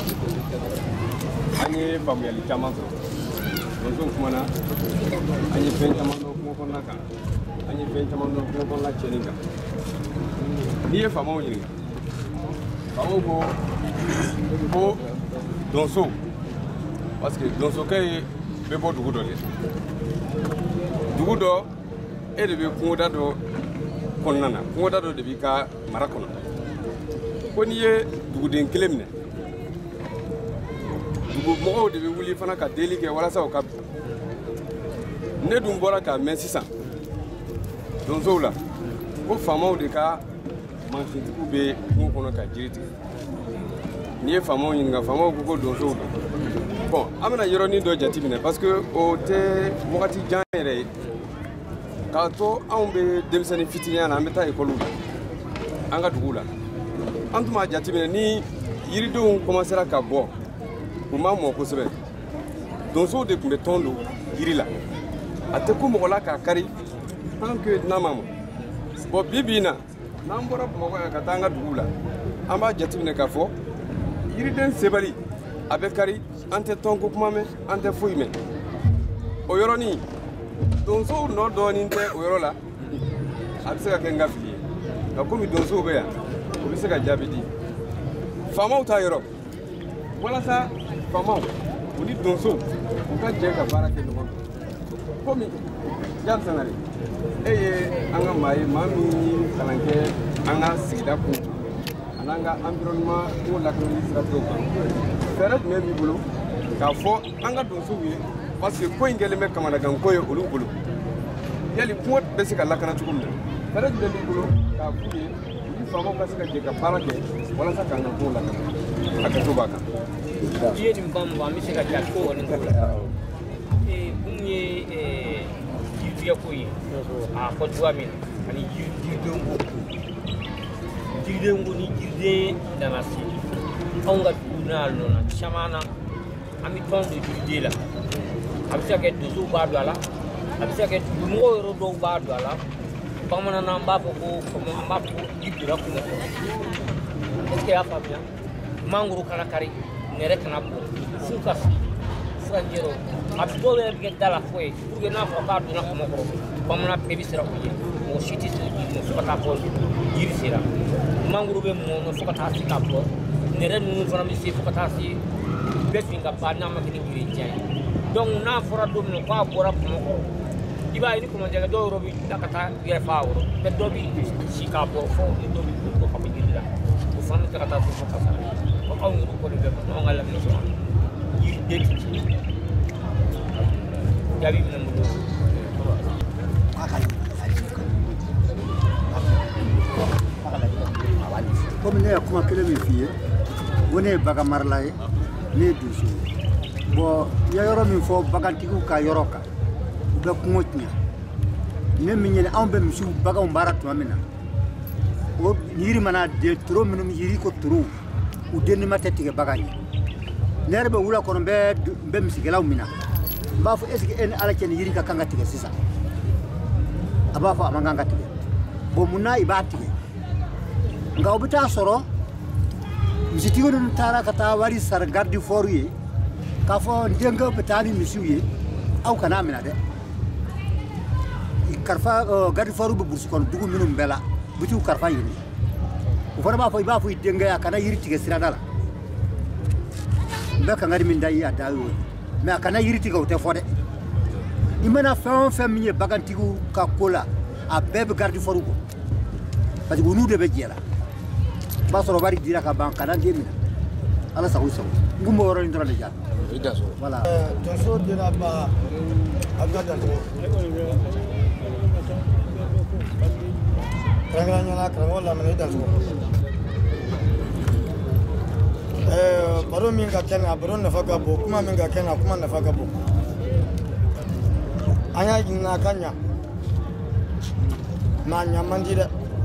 an ye faamuyali caman sɔrɔ donso kumana an ye fɛn caman dɔn kungo kɔnɔna kan an ye fɛn caman dɔn kungo kɔnɔna tiɲɛni kan n'i ye faamaw ɲininka faamaw ko donso parce que donsokɛ ye bɛ bɔ dugu dɔ de dugu dɔ e de bɛ kungoda dɔ kɔnɔna na kungoda dɔ de b'i ka mara kɔnɔ ko n'i ye duguden kelen minɛ mɔgɔw de bɛ wuli fana ka deli kɛ walasa u ka ne dun bɔra k'a mɛn sisan donsow la ko faamaw de ka mansintigiw bɛ kungo kɔnɔ ka jiri tigɛ n'i ye faamaw ɲininka faamaw ko donsow don bon an bɛna yɔrɔnin dɔ jateminɛ parce que o tɛ wagati jan yɛrɛ ye k'a to anw bɛ denmisɛnnin fitiniya na an bɛ taa ekɔliw la an ka duguw la an tun b'a jateminɛ ni yiridenw commencera ka bɔ u ma mɔ kosɛbɛ donsow de tun bɛ tɔn don yiri la a tɛ ko mɔgɔ la k'a kari tant que n'a ma mɔ bon bi in na n'an bɔra bamakɔ yan ka taa an ka duguw la an b'a jateminɛ k'a fɔ yiriden sebali a bɛ kari an tɛ tɔn ko kuma mɛn an tɛ foyi mɛn o yɔrɔnin donsow nɔ dɔɔnin tɛ o yɔrɔ la a bɛ se ka kɛ n ka fili ye nka komi donsow bɛ yan o bɛ se ka jaabi di faamaw ta yɔrɔ walasa faamaw u ni donsow u ka jɛ ka baara kɛ ɲɔgɔn fɛ komi Jam Sangare e ye an ka maa ye maa min ye kalan kɛ an ka sigida ko ani an ka environnement ko lakanali siratigɛw kan fɛɛrɛ jumɛn b'i bolo k'a fɔ an ka donsow ye parce que ko in kɛlen bɛ kamanaganko ye olu bolo yali kungo bɛ se ka lakana cogo min na fɛɛrɛ jumɛn b'i bolo k'a f'u ye u ni faamaw ka se ka jɛ ka baara kɛ walasa k'an ka kungo lakana a kɛto b'a kan.
I ye nin ban mugan an bɛ se ka jaabi ko kɔni t'o la mun ye yiritigɛ ko ye a fɔ cogoya min na ani yiriden ko ni yiriden nana se anw ka dugu n'a nɔ na caman na an bɛ tɔn de di la a bɛ se ka kɛ donsow b'a don a la a bɛ se ka kɛ dugumɔgɔw yɛrɛ dɔw b'a don a la bamananna an b'a fɔ ko an b'a fɔ ko i donna kungo kɔnɔ est-ce que y'a faamuya mangoro kana kari nɛrɛ kana bɔ f'u ka furanjɛrɛw a dɔw yɛrɛ bɛ kɛ da la fɔ ye pour que n'a fɔra k'a donna kungo kɔrɔ bamanan bɛɛ bɛ siran o ɲɛ mɔgɔ si tɛ se o ji fo ka taa fɔ jiri sera mangoro bɛ mɔn fo ka taa se ka bɔ nɛrɛ ninnu fana bɛ se fo ka taa se bɛɛ fin ka ban n'a ma kɛ ni jiri jan ye donc n'a fɔra don min na k'a bɔra kungo kɔrɔ i b'a ye ni kɔnɔjɛgɛ dɔw yɔrɔ bɛ tila ka taa yɛrɛ fa yɔrɔ mɛ dɔw bɛ si k'a bɔ fɔ dɔw bɛ bɔ ka bɔ jiri la o fana bɛ tila ka taa fo ka sara ko anw yɛrɛ kɔni bɛɛ kɔnɔ anw ka lamini sɔrɔ yiriden tɛ ci jaabi minɛ mun don
comme ne ye kuma kelen min f'i ye ko ne ye bagan marala ye ne ye donso ye bon i ye yɔrɔ min fɔ bagantigiw ka yɔrɔ kan u bɛ kungo tiɲɛ ne min ɲini anw bɛ misiw baganw baara tuma min na o yiri mana den toro minnu yiri ko torow u denima tɛ tigɛ bagan ye ne yɛrɛ bɛ wula kɔnɔ n bɛ misigɛlaw min na n b'a fɔ est ce que e ni ala cɛ ni yiri ka kan ka tigɛ sisan a b'a fɔ a man kan ka tigɛ bon mun na i b'a tigɛ nka u bɛ taa sɔrɔ misitigiw ninnu taara ka taa wari sara garde fort ye k'a fɔ n denkɛ bɛ taa ni misiw ye aw kana minɛ dɛ karifa garde fort bɛ burusi kɔnɔ dugu minnu bɛɛ la u bɛ t'u karifa ɲini o fana b'a fɔ i b'a fɔ i denkɛ a kana yiri tigɛ sirada la n bɛ kangari min da i ye a da y'o ye mɛ a kana yiri tigɛ o tɛ fɔ dɛ i mana fɛn o fɛn min ye bagantigiw ka ko la a bɛɛ bɛ garde fort kɔ parce que olu de bɛ jɛ la i b'a sɔrɔ wari dira ka ban kana den minɛ ala sago sago n kun b'o yɔrɔ in dɔrɔn de jaabi voilà
donso dira ba a bɛ dancogo kɛrɛnkɛrɛnnenya karamɔgɔ lamɛnna i dancogo baro min ka kɛ na a baro nafa ka bon kuma min ka kɛ na a kuma nafa ka bon an y'a ɲini a ka ɲa mɛ a ɲa man di dɛ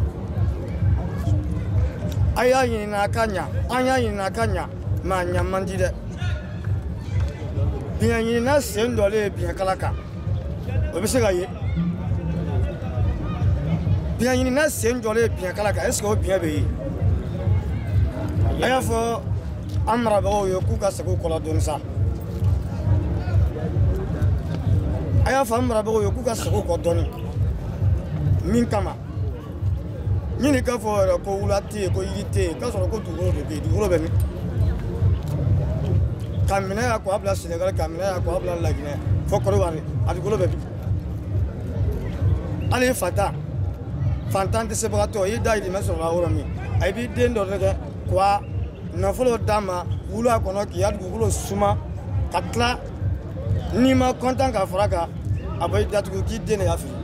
a y'a ɲini a ka ɲa an y'a ɲini a ka ɲa mɛ a ɲa man di dɛ biɲɛ ɲinina sen dɔlen ye biɲɛ kala kan o bɛ se ka ye biɲɛ ɲinina sen dɔlen ye biɲɛ kala kan est ce que o biɲɛ bɛ ye a y'a fɔ an marabagaw ye k'u ka segin u kɔrɔ dɔɔni sa a y'a fɔ an marabagaw ye k'u ka segin u kɔ dɔɔni min kama ɲini k'a fɔ yɛrɛ ko wula tɛ yen ko yiri tɛ yen k'a sɔrɔ ko dugukolo de bɛ yen dugukolo bɛ min ka minɛ ya k'a bila Senegal ka minɛ ya k'a bila Laginɛ fo Kɔrɔwari a dugukolo bɛ min hali fantan dɛsɛbagatɔ i ye dahirimɛ sɔrɔ yɔrɔ min a b'i den dɔ de kɛ k'a nafolo d'a ma wula kɔnɔ k'i ya dugukolo suma ka tila n'i ma kɔntan ka fara kan a bɛ datugu k'i den de y'a fili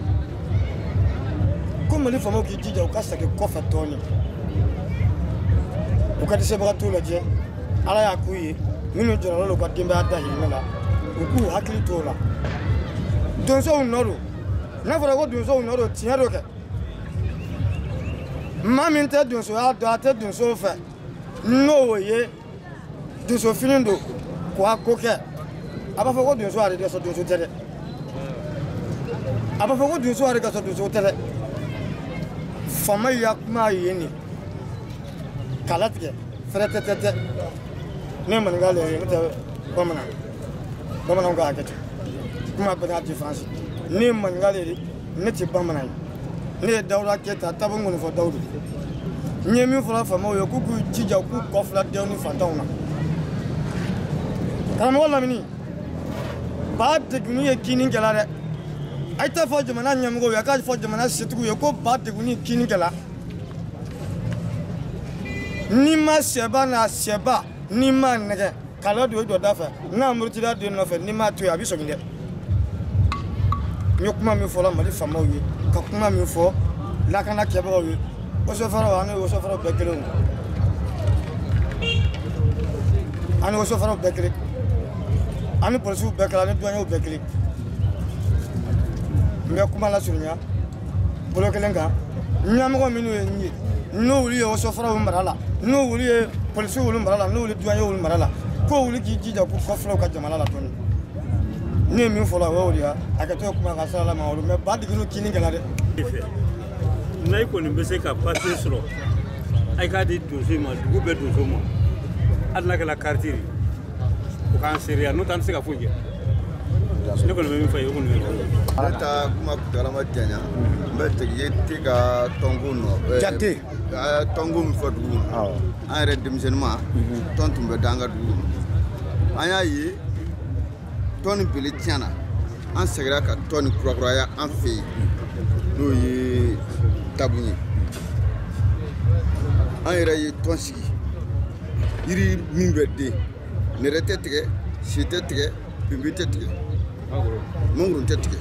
ko Mali faamaw k'i jija u ka segin kɔfɛ dɔɔni u ka dɛsɛbagatɔw lajɛ ala y'a k'u ye minnu jɔrɔlen don u ka denbaya dahirimɛ la u k'u hakili to o la donsow nɔ don n'a fɔra ko donsow nɔ don tiɲɛ don kɛ maa min tɛ donsoya dɔn a tɛ donsow fɛ n'o ye donso fini don k'a ko kɛ a b'a fɔ ko donso yɛrɛ de ka sɔrɔ donso tɛ dɛ a b'a fɔ ko donso yɛrɛ ka sɔrɔ donso tɛ dɛ faama y'a kuma yen nin k'a latigɛ fɛrɛ tɛ ne ye maninka le ye ne tɛ bamananw ka hakɛ to kuma bɛɛ n'a différence ne ye maninka le ye ne tɛ bamanan ye ne ye Dawuda Keyita Tabo Ngonifɔ Dawudu n ye min fɔra faamaw ye k'u k'u jija k'u kɔfila denw ni fantanw na karamɔgɔ Lamini ba degunni ye kiini kɛla dɛ a ye tɛ fɔ jamana ɲɛmɔgɔw ye a k'a fɔ jamana setigiw ye ko ba degunni kiini kɛla n'i ma sɛba n'a sɛba n'i ma nɛgɛ k'a ladon i jɔ da fɛ n'a murutila den nɔfɛ n'i m'a to yen a bɛ sɔmi dɛ n ye kuma min fɔla Mali faamaw ye ka kuma min fɔ lakana kɛbagaw ye Wosofaraw ani Wosofaraw bɛɛ kelen ani Wosofaraw bɛɛ kelen ani polisiw bɛɛ kelen ani douaniers bɛɛ kelen n bɛ kuma lasurunya bolo kelen kan ɲɛmɔgɔ minnu ye n ye n'olu ye Wosofaraw mara la n'olu ye polisi wulu mara la n'olu duanye wulu mara la ko wulu k'i jija ko kɔfilɛw ka jamana la dɔɔni ne ye min fɔ la o y'o de ye a ka to kuma ka sira la ma olu mais ba diginu kini kɛla dɛ.
n'a kɔni bɛ se ka papier sɔrɔ a k'a di donso ma dugu bɛɛ donso ma hali n'a kɛla quartier ye o k'an seereya n'o tɛ an tɛ se ka foyi kɛ ne kɔni bɛ min fɔ ye o kɔni bɛ
ne ta kuma kutalama janya n bɛ tigi tɛ ka tɔnko nɔ
jate
tɔnko min fɔ dugu ma an yɛrɛ denmisɛnnin ma tɔn tun bɛ da an ka dugu ma an y'a ye tɔn ni bele tiɲɛna an seginna ka tɔn ni kurakuraya an fɛ yen n'o ye tabu ye an yɛrɛ ye tɔn sigi yiri min bɛ den nɛrɛ tɛ tigɛ si tɛ tigɛ binbi tɛ tigɛ mangoro tɛ tigɛ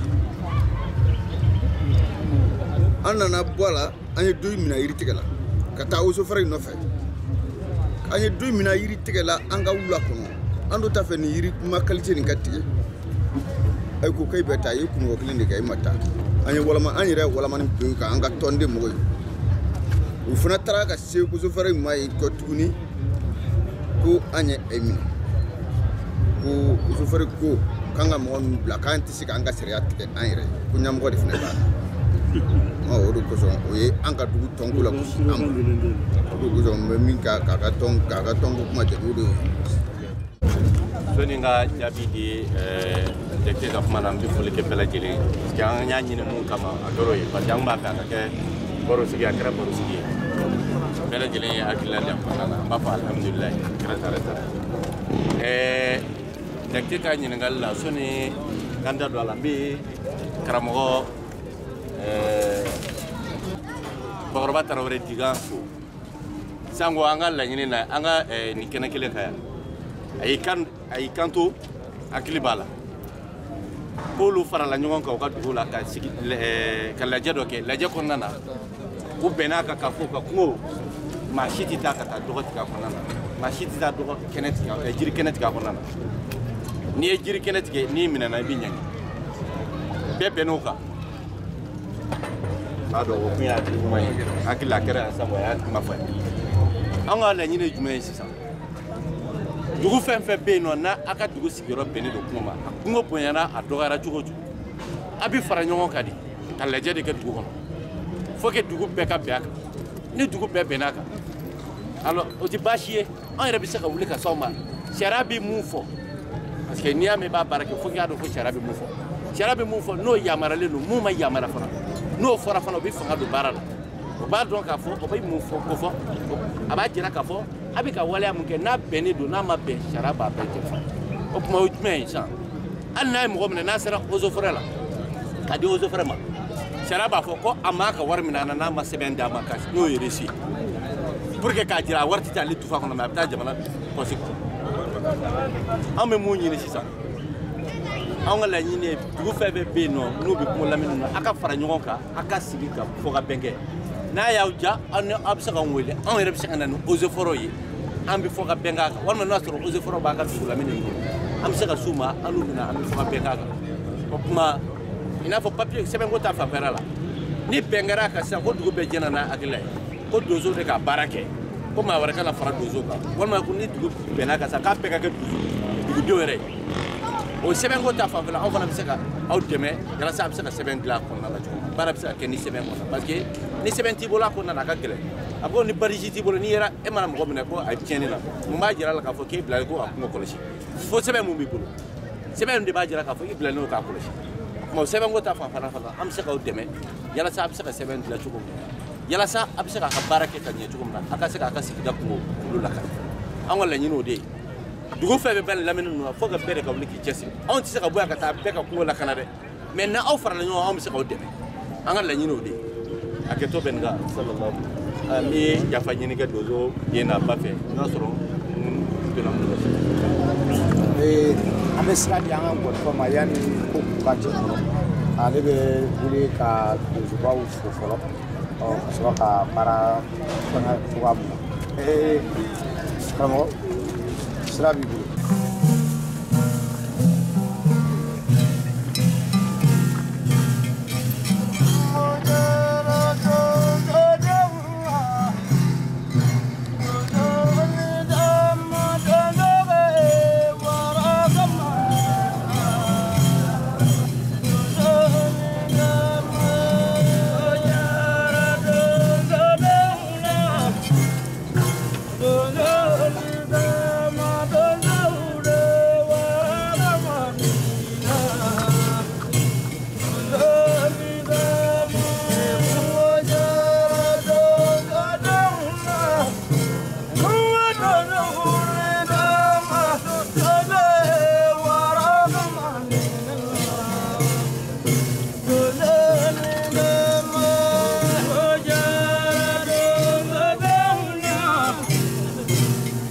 an nana bɔ a la an ye don minɛ yiri tigɛ la ka taa wosofara in nɔfɛ an ye don minɛ yiri tigɛ la an ka wula kɔnɔ an dun t'a fɛ nin yiri ma qualité nin ka tigɛ ayi ko k'e bɛ taa i ye kunɲɔgɔn kelen de kɛ i ma taa an ye walama an yɛrɛ walamani pewu kan an ka tɔnden mɔgɔ ye u fana taara ka se wosofara in ma yen kɔ tuguni ko an ye e minɛ ko wosofara ko k'an ka mɔgɔ min bila k'an tɛ se k'an ka sariya tigɛ an yɛrɛ ko ɲɛmɔgɔ de fana b'a la o de kosɔn o ye an ka dugu tɔnko la gosi an ma o de kosɔn n bɛ min k'a ka tɔnko kuma jate o de y'o ye.
soni ka jaabi di directeur ka kuma na n bɛ foli kɛ bɛɛ lajɛlen parce que an y'a ɲini mun kama a kɛra o ye parce que an b'a fɛ a ka kɛ baro sigi a kɛra baro sigi ye bɛɛ lajɛlen ye hakilina di a kɔnɔna na an b'a fɔ alhamdulilayi kɛra tare tare directeur ka ɲininkali la soni k'an da don a la n bɛ karamɔgɔ bakɔrɔba tarawele digan fo sango an ka laɲini na an ka nin kɛnɛ kelen ka yan a y'i kanto hakili b'a la k'olu farala ɲɔgɔn kan u ka dugu la ka lajɛ dɔ kɛ lajɛ kɔnɔna na u bɛnn'a kan k'a fɔ ka kungo maa si tɛ taa ka taa dɔgɔ tigɛ a kɔnɔna na maa si tɛ taa kɛnɛ tigɛ jiri kɛnɛ tigɛ a kɔnɔna na n'i ye jiri kɛnɛ tigɛ n'i minɛna i bɛ ɲangi bɛɛ bɛnn'o kan b'a dɔn o kun y'a kuma ye hakili a kɛra yan sabu a y'a kuma fɔ yan an ka laɲini ye jumɛn ye sisan dugu fɛn fɛn bɛ yen nɔ n'a a ka dugu sigiyɔrɔ bɛnnen don kungo ma a kungo bonyana a dɔgɔyara cogo o cogo a bɛ fara ɲɔgɔn kan de ka lajɛ de kɛ dugu kɔnɔ fo que dugu bɛɛ ka bɛn a kan ni dugu bɛɛ bɛnn'a kan alors o tɛ baasi ye an yɛrɛ bɛ se ka wuli ka s'aw ma sariya bɛ mun fɔ parce que n'i y'a mɛn i b'a baara kɛ fo k'i y'a dɔn ko sariya bɛ mun fɔ sariya bɛ mun fɔ n'o yamaruyalen don mun ma yamaruya fana n'o fɔra fana o bɛ fanga don baara la o b'a dɔn k'a fɔ o bɛ mun fɔ ko fɔ a b'a jira k'a fɔ a bɛ ka waleya mun kɛ n'a bɛnnen don n'a ma bɛn sariya b'a bɛɛ jɛfa o tuma o ye jumɛn ye sisan hali n'a ye mɔgɔ minɛ n'a sera eaux et forêt la ka di eaux et forêt ma sariya b'a fɔ ko a m'a ka wari minɛ a na n'a ma sɛbɛn d'a ma n'o ye reçu pour que k'a jira a wari tɛ taa ale tufa kɔnɔ mɛ a bɛ taa jamana pɔsi kɔnɔ an bɛ mun ɲini sisan an ka laɲini ye dugu fɛn fɛn bɛ yen nɔ n'u bɛ kungo lamini na a ka fara ɲɔgɔn kan a ka sigi ka fɔ ka bɛn kɛ n'a y'aw ja aw bɛ se k'an wele anw yɛrɛ bɛ se ka na ni eaux et forêt ye an bɛ fɔ ka bɛn k'a kan walima n'a sɔrɔ eaux et forêt b'a ka dugu lamini ninnu an bɛ se ka s'u ma an n'u bɛna an bɛ fɔ ka bɛn k'a kan o tuma i n'a fɔ papiye sɛbɛnko ta fanfɛla la ni bɛn kɛra a kan sisan ko dugu bɛɛ jɛna n'a hakilila ye ko donso de ka baara kɛ ko maa wɛrɛ kana fara donso kan walima ko ni dugu bɛnna kan sisan k'a bɛɛ ka kɛ dugudenw yɛrɛ ye o sɛbɛnko ta fanfɛla anw fana bɛ se ka aw dɛmɛ walasa a bɛ se ka sɛbɛn dilan a kɔnɔna la cogo min baara bɛ se ka kɛ ni sɛbɛn kɔnɔ parce que ni sɛbɛn t'i bolo a kɔnɔna a ka gɛlɛn a ko ni barisi t'i bolo n'i yera e mana mɔgɔ minɛ ko a ye tiɲɛni na mun b'a jira a la k'a fɔ k'e bilalen ko a kungo kɔlɔsi fo sɛbɛn mun b'i bolo sɛbɛn de b'a jira k'a fɔ i bilalen don k'a kɔlɔsi o sɛbɛnko ta fanfɛla fana an bɛ se k'aw dɛmɛ walasa a bɛ se ka sɛbɛn dilan cogo min na walasa a bɛ se k'a ka baara kɛ ka ɲɛ cogo min na a ka se k'a ka sigida kungo olu lakana an ka laɲini o de ye dugu fɛn bɛɛ lamini ninnu na fo ka bɛɛ de ka wuli k'i cɛsiri anw tɛ se ka bɔ yan ka taa bɛɛ ka kungo lakana dɛ mɛ n'aw farala ɲɔgɔn kan anw bɛ se k'aw dɛmɛ an ka laɲini o de ye a kɛtɔ bɛ nin kan sallallahu n bɛ yafa ɲini kɛ donso ye n'a ba fɛ n'a sɔrɔ n donna mun na
an bɛ sira di an ka gɔnifɔ ma yanni ko k'u ka cɛ fɔlɔ ale bɛ wuli ka donsobaw fo fɔlɔ ka sɔrɔ ka baara fɛngɛ cogoya min na karamɔgɔ sira b'i bolo.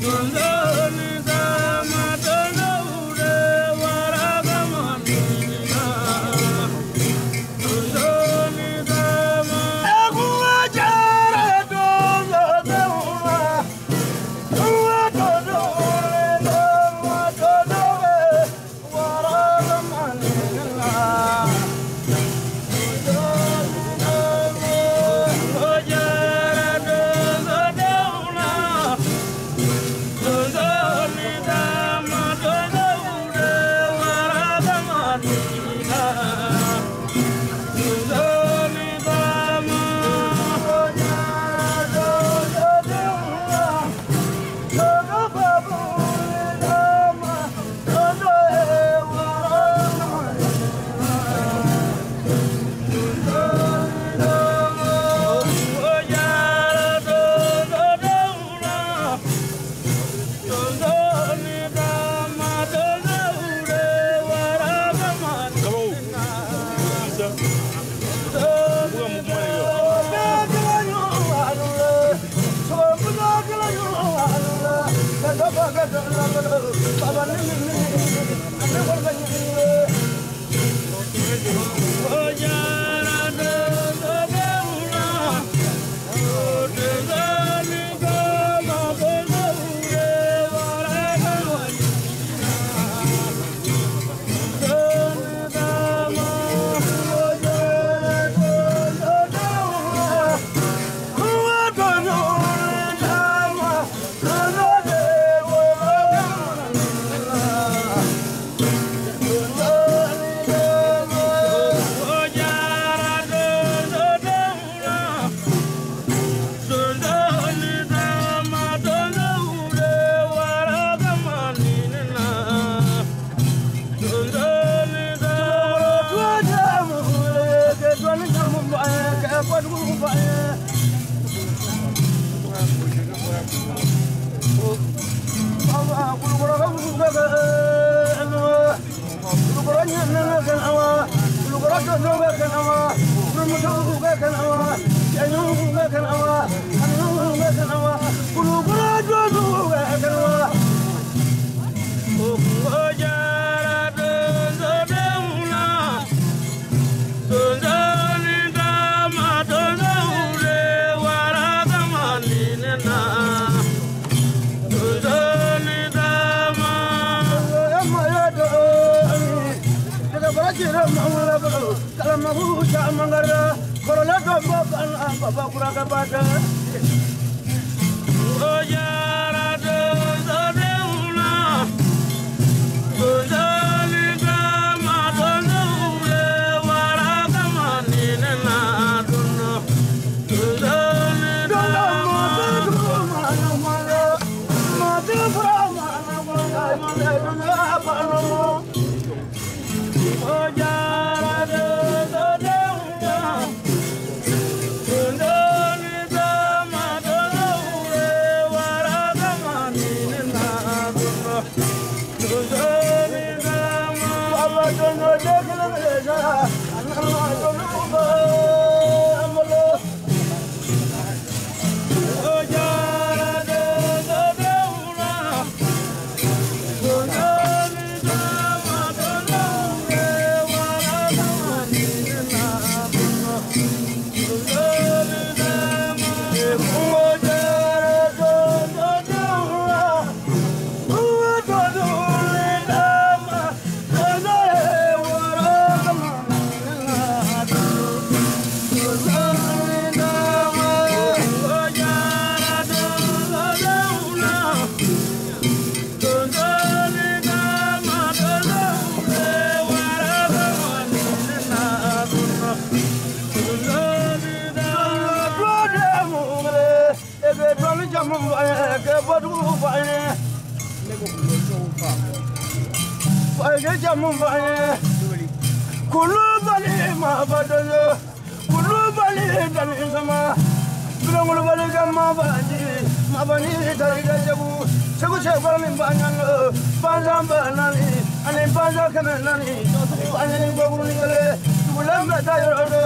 Banza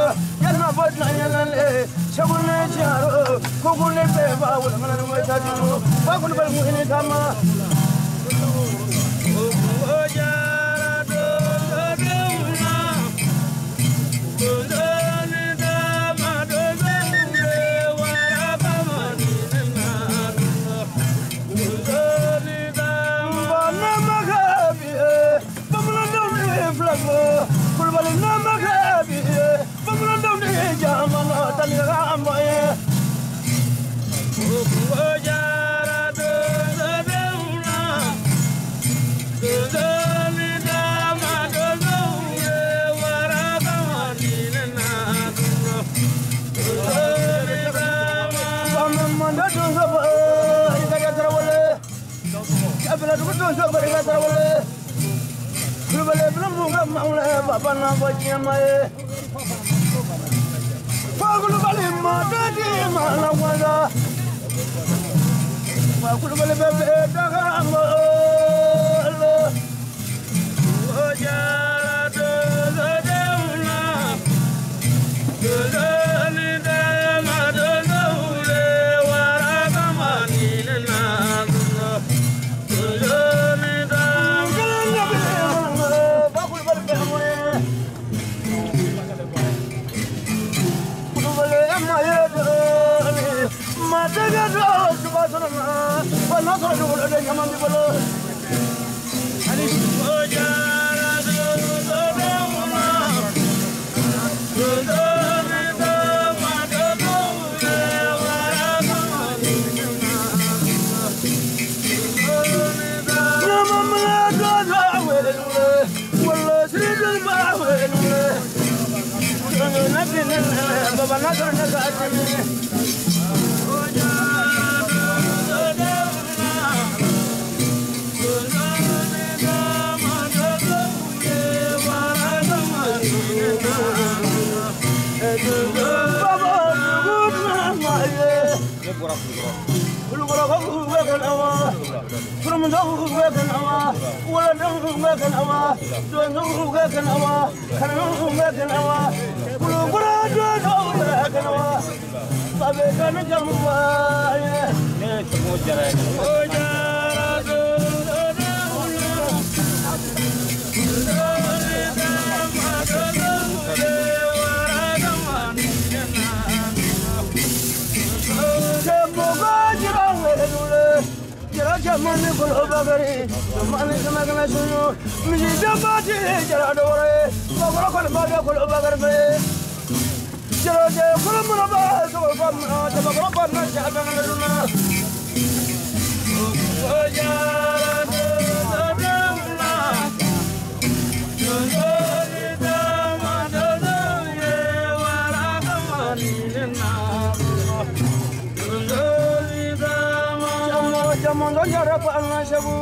na bod na yalale shagune jaro kogune pe ba wala mana mo tadu ba kun bal mu ni kama o jara do na do ni da ma do le wara kama ni na do ni da ba na magabi ba mu do ni flago kulbal na magabi Jamana tanira moye o jara do deuna do ni dama do le wara kamani na do ni dama manda do saba ida tarawale abla do saba ida tarawale kulbale blambu maula baba na bajamaye Pagulu bale madadi mana wala Pagulu bale bebe dagamo Ojara do deuna Dani dama do le wara kamani na Dani dama Pagulu bale bebe Mataga do subasana wala ko do le nyama mi bolo ani ojara do ma do ni do ma do le wara kamani nyama ma do wele wala siril ba wele na bin baba na do na ga Jamani kulo bagari, jamani sama kena suyu, miji jamati jara dore, bagoro kulo bagari kulo bagari, jara jara kulo muna bah, kulo kamna, jara kulo kamna jara dengan luna. Ojara dona, jari dama dona wara kamani na. Jamando jara pa anashabu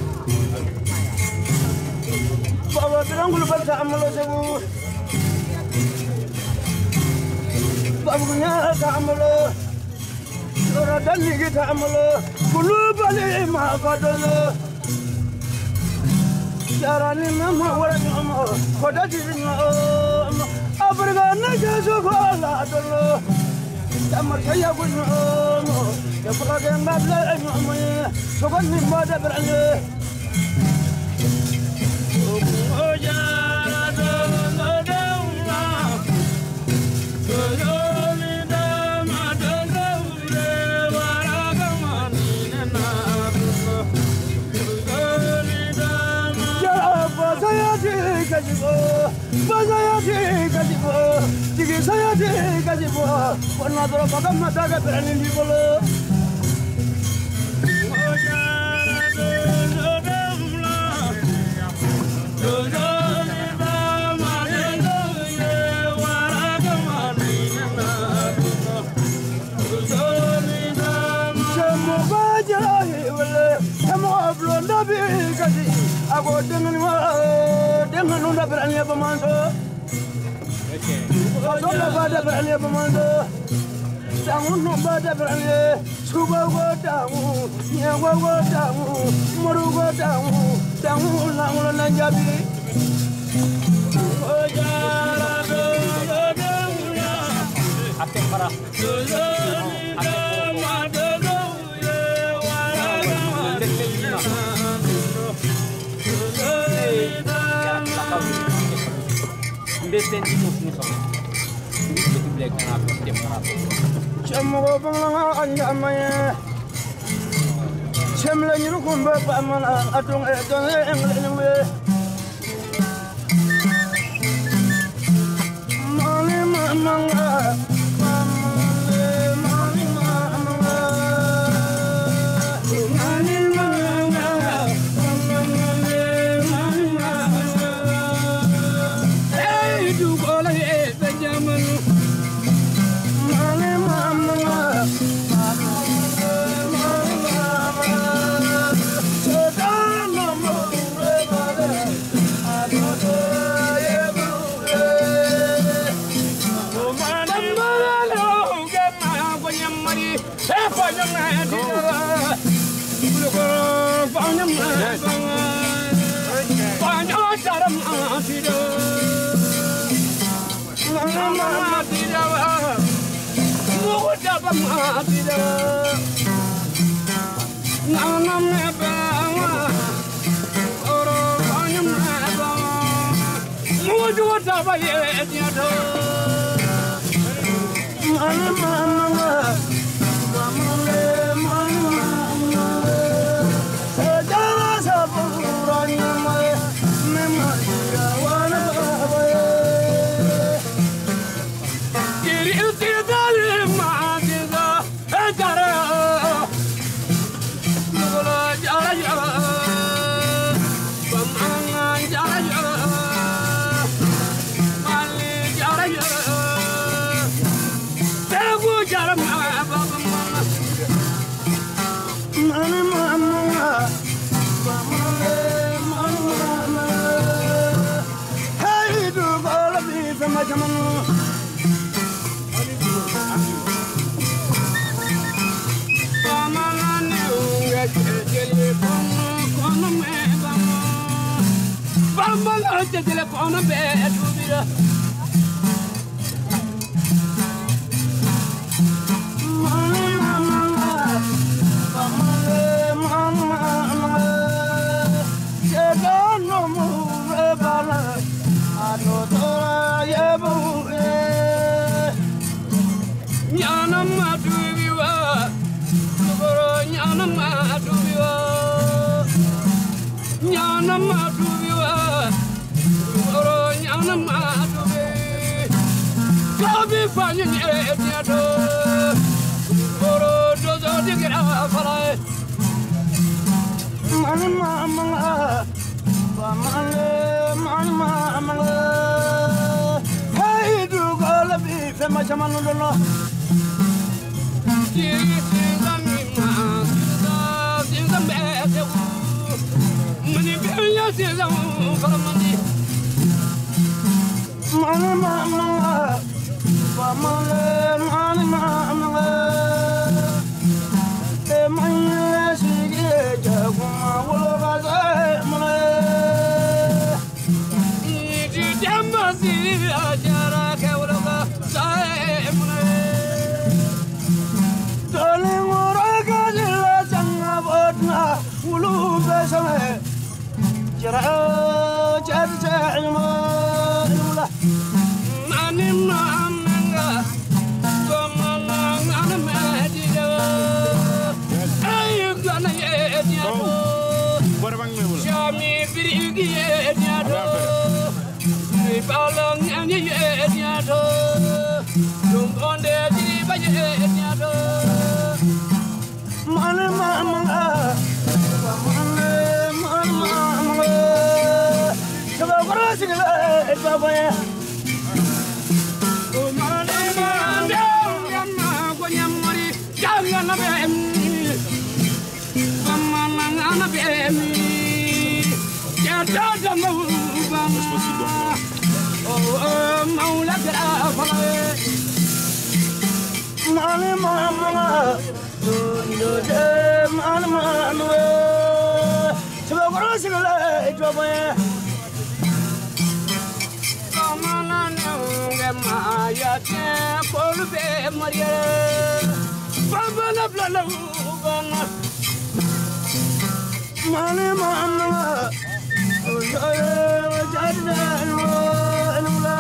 Baba birangul bata amalo shabu Babu nya ta amalo Ora dali kita amalo Kulu bali ma kadalo Jarani mama wara nyama Koda jirna Abriga na jasu kola dalo Jamar kaya gunno Ya pura gamba bla nyama Sokan ni mada berani Oh jara do na Doni dama do le wara kamani na Doni dama Ya basaya kajibo basaya kajibo Tigi saya kajibo Wana doro bagam mata ga berani di bolo Aku dengan udah berani apa manso? Aku pada berani apa manso? Tangun pada berani, suka gua tangun, nyawa gua tangun, muru gua tangun, tangun langun lanjabi. Oh jara do na,
Até para.
Chamu bangla anjamaya. Chamla nyukum ba pamana atung edon englewe. Mani mamanga.
Maya,
Maria Bambana Blana Bana Mane Mama Jadna Nula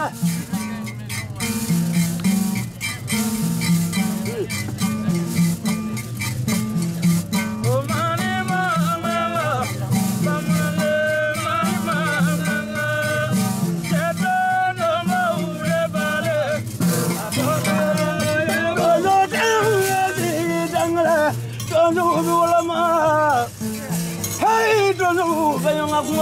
Hey, don't know where you are.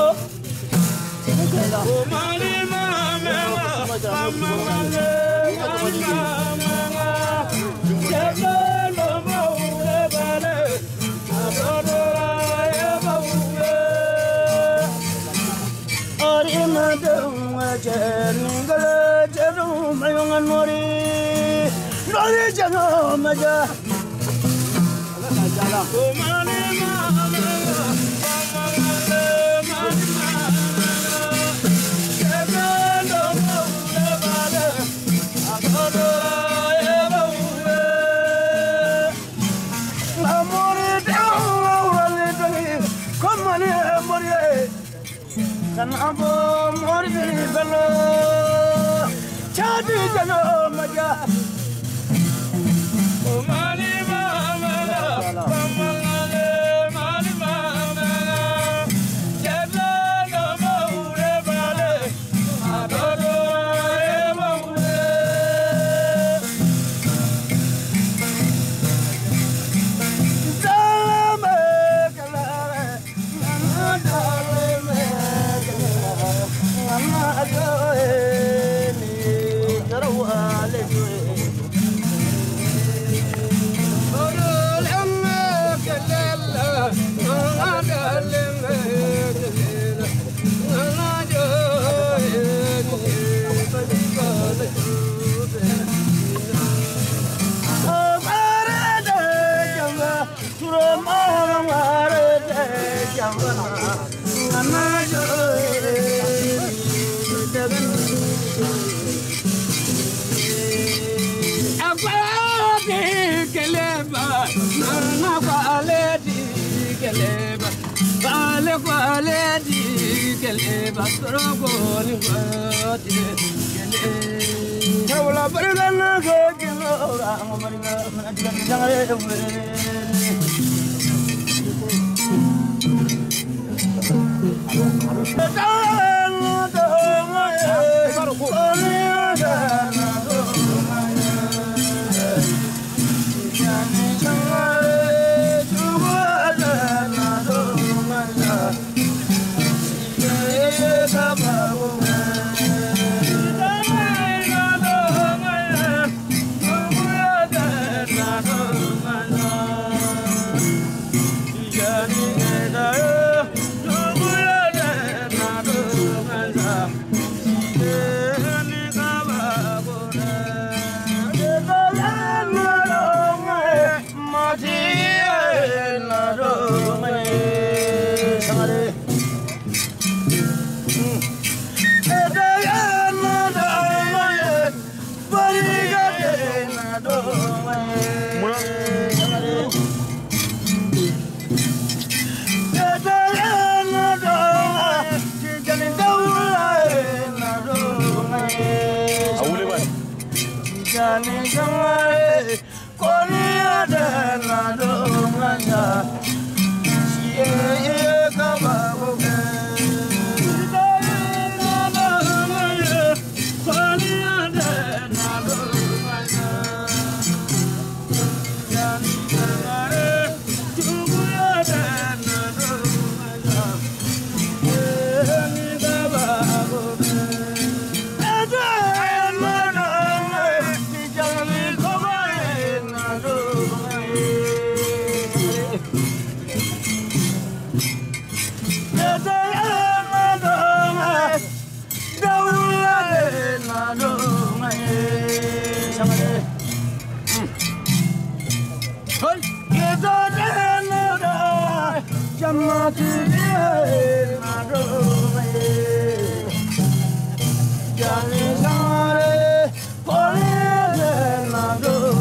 Johnny,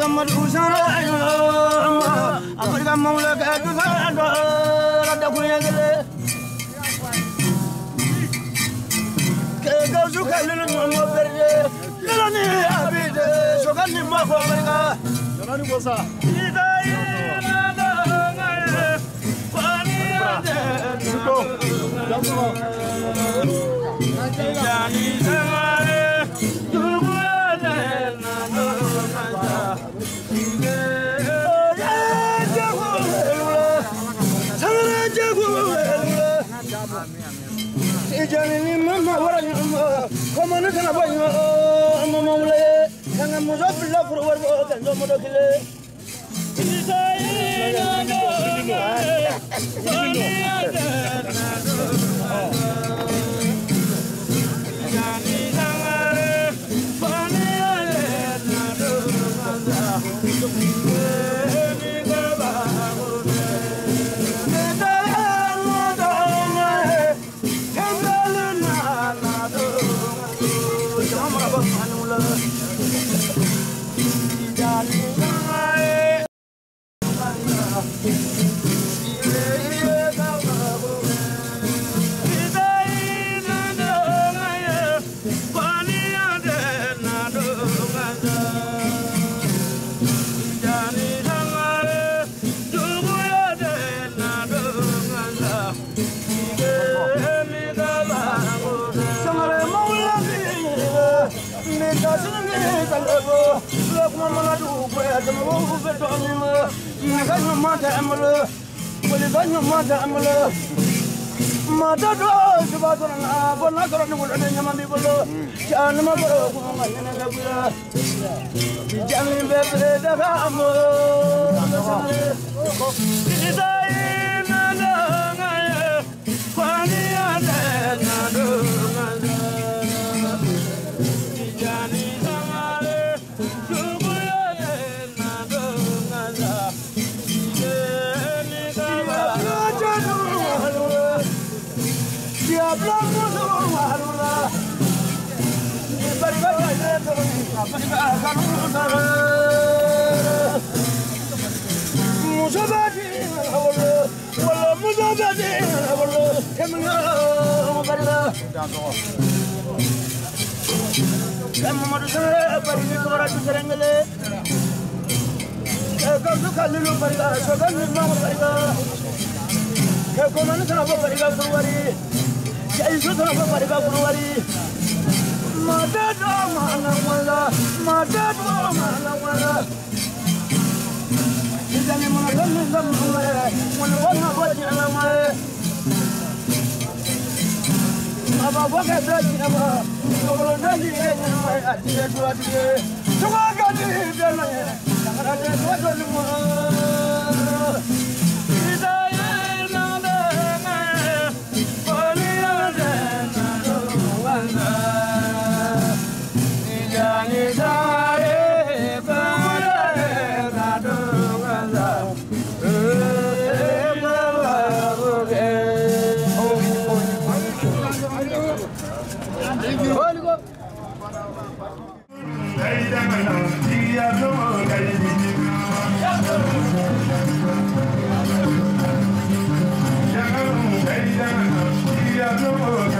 gamar usara Afrika maula ka tusara rada kuya gele ke gauzu kallu mo berje lani abide sogani ma ko Afrika lani bosa idai nada ngaye pani ade ko jambo jani samare dubuade nado nada Ijani mama waranya koma na sana banyo mama mule kanga muzo pilla furwar bo kan zo mo dokile
Yeah.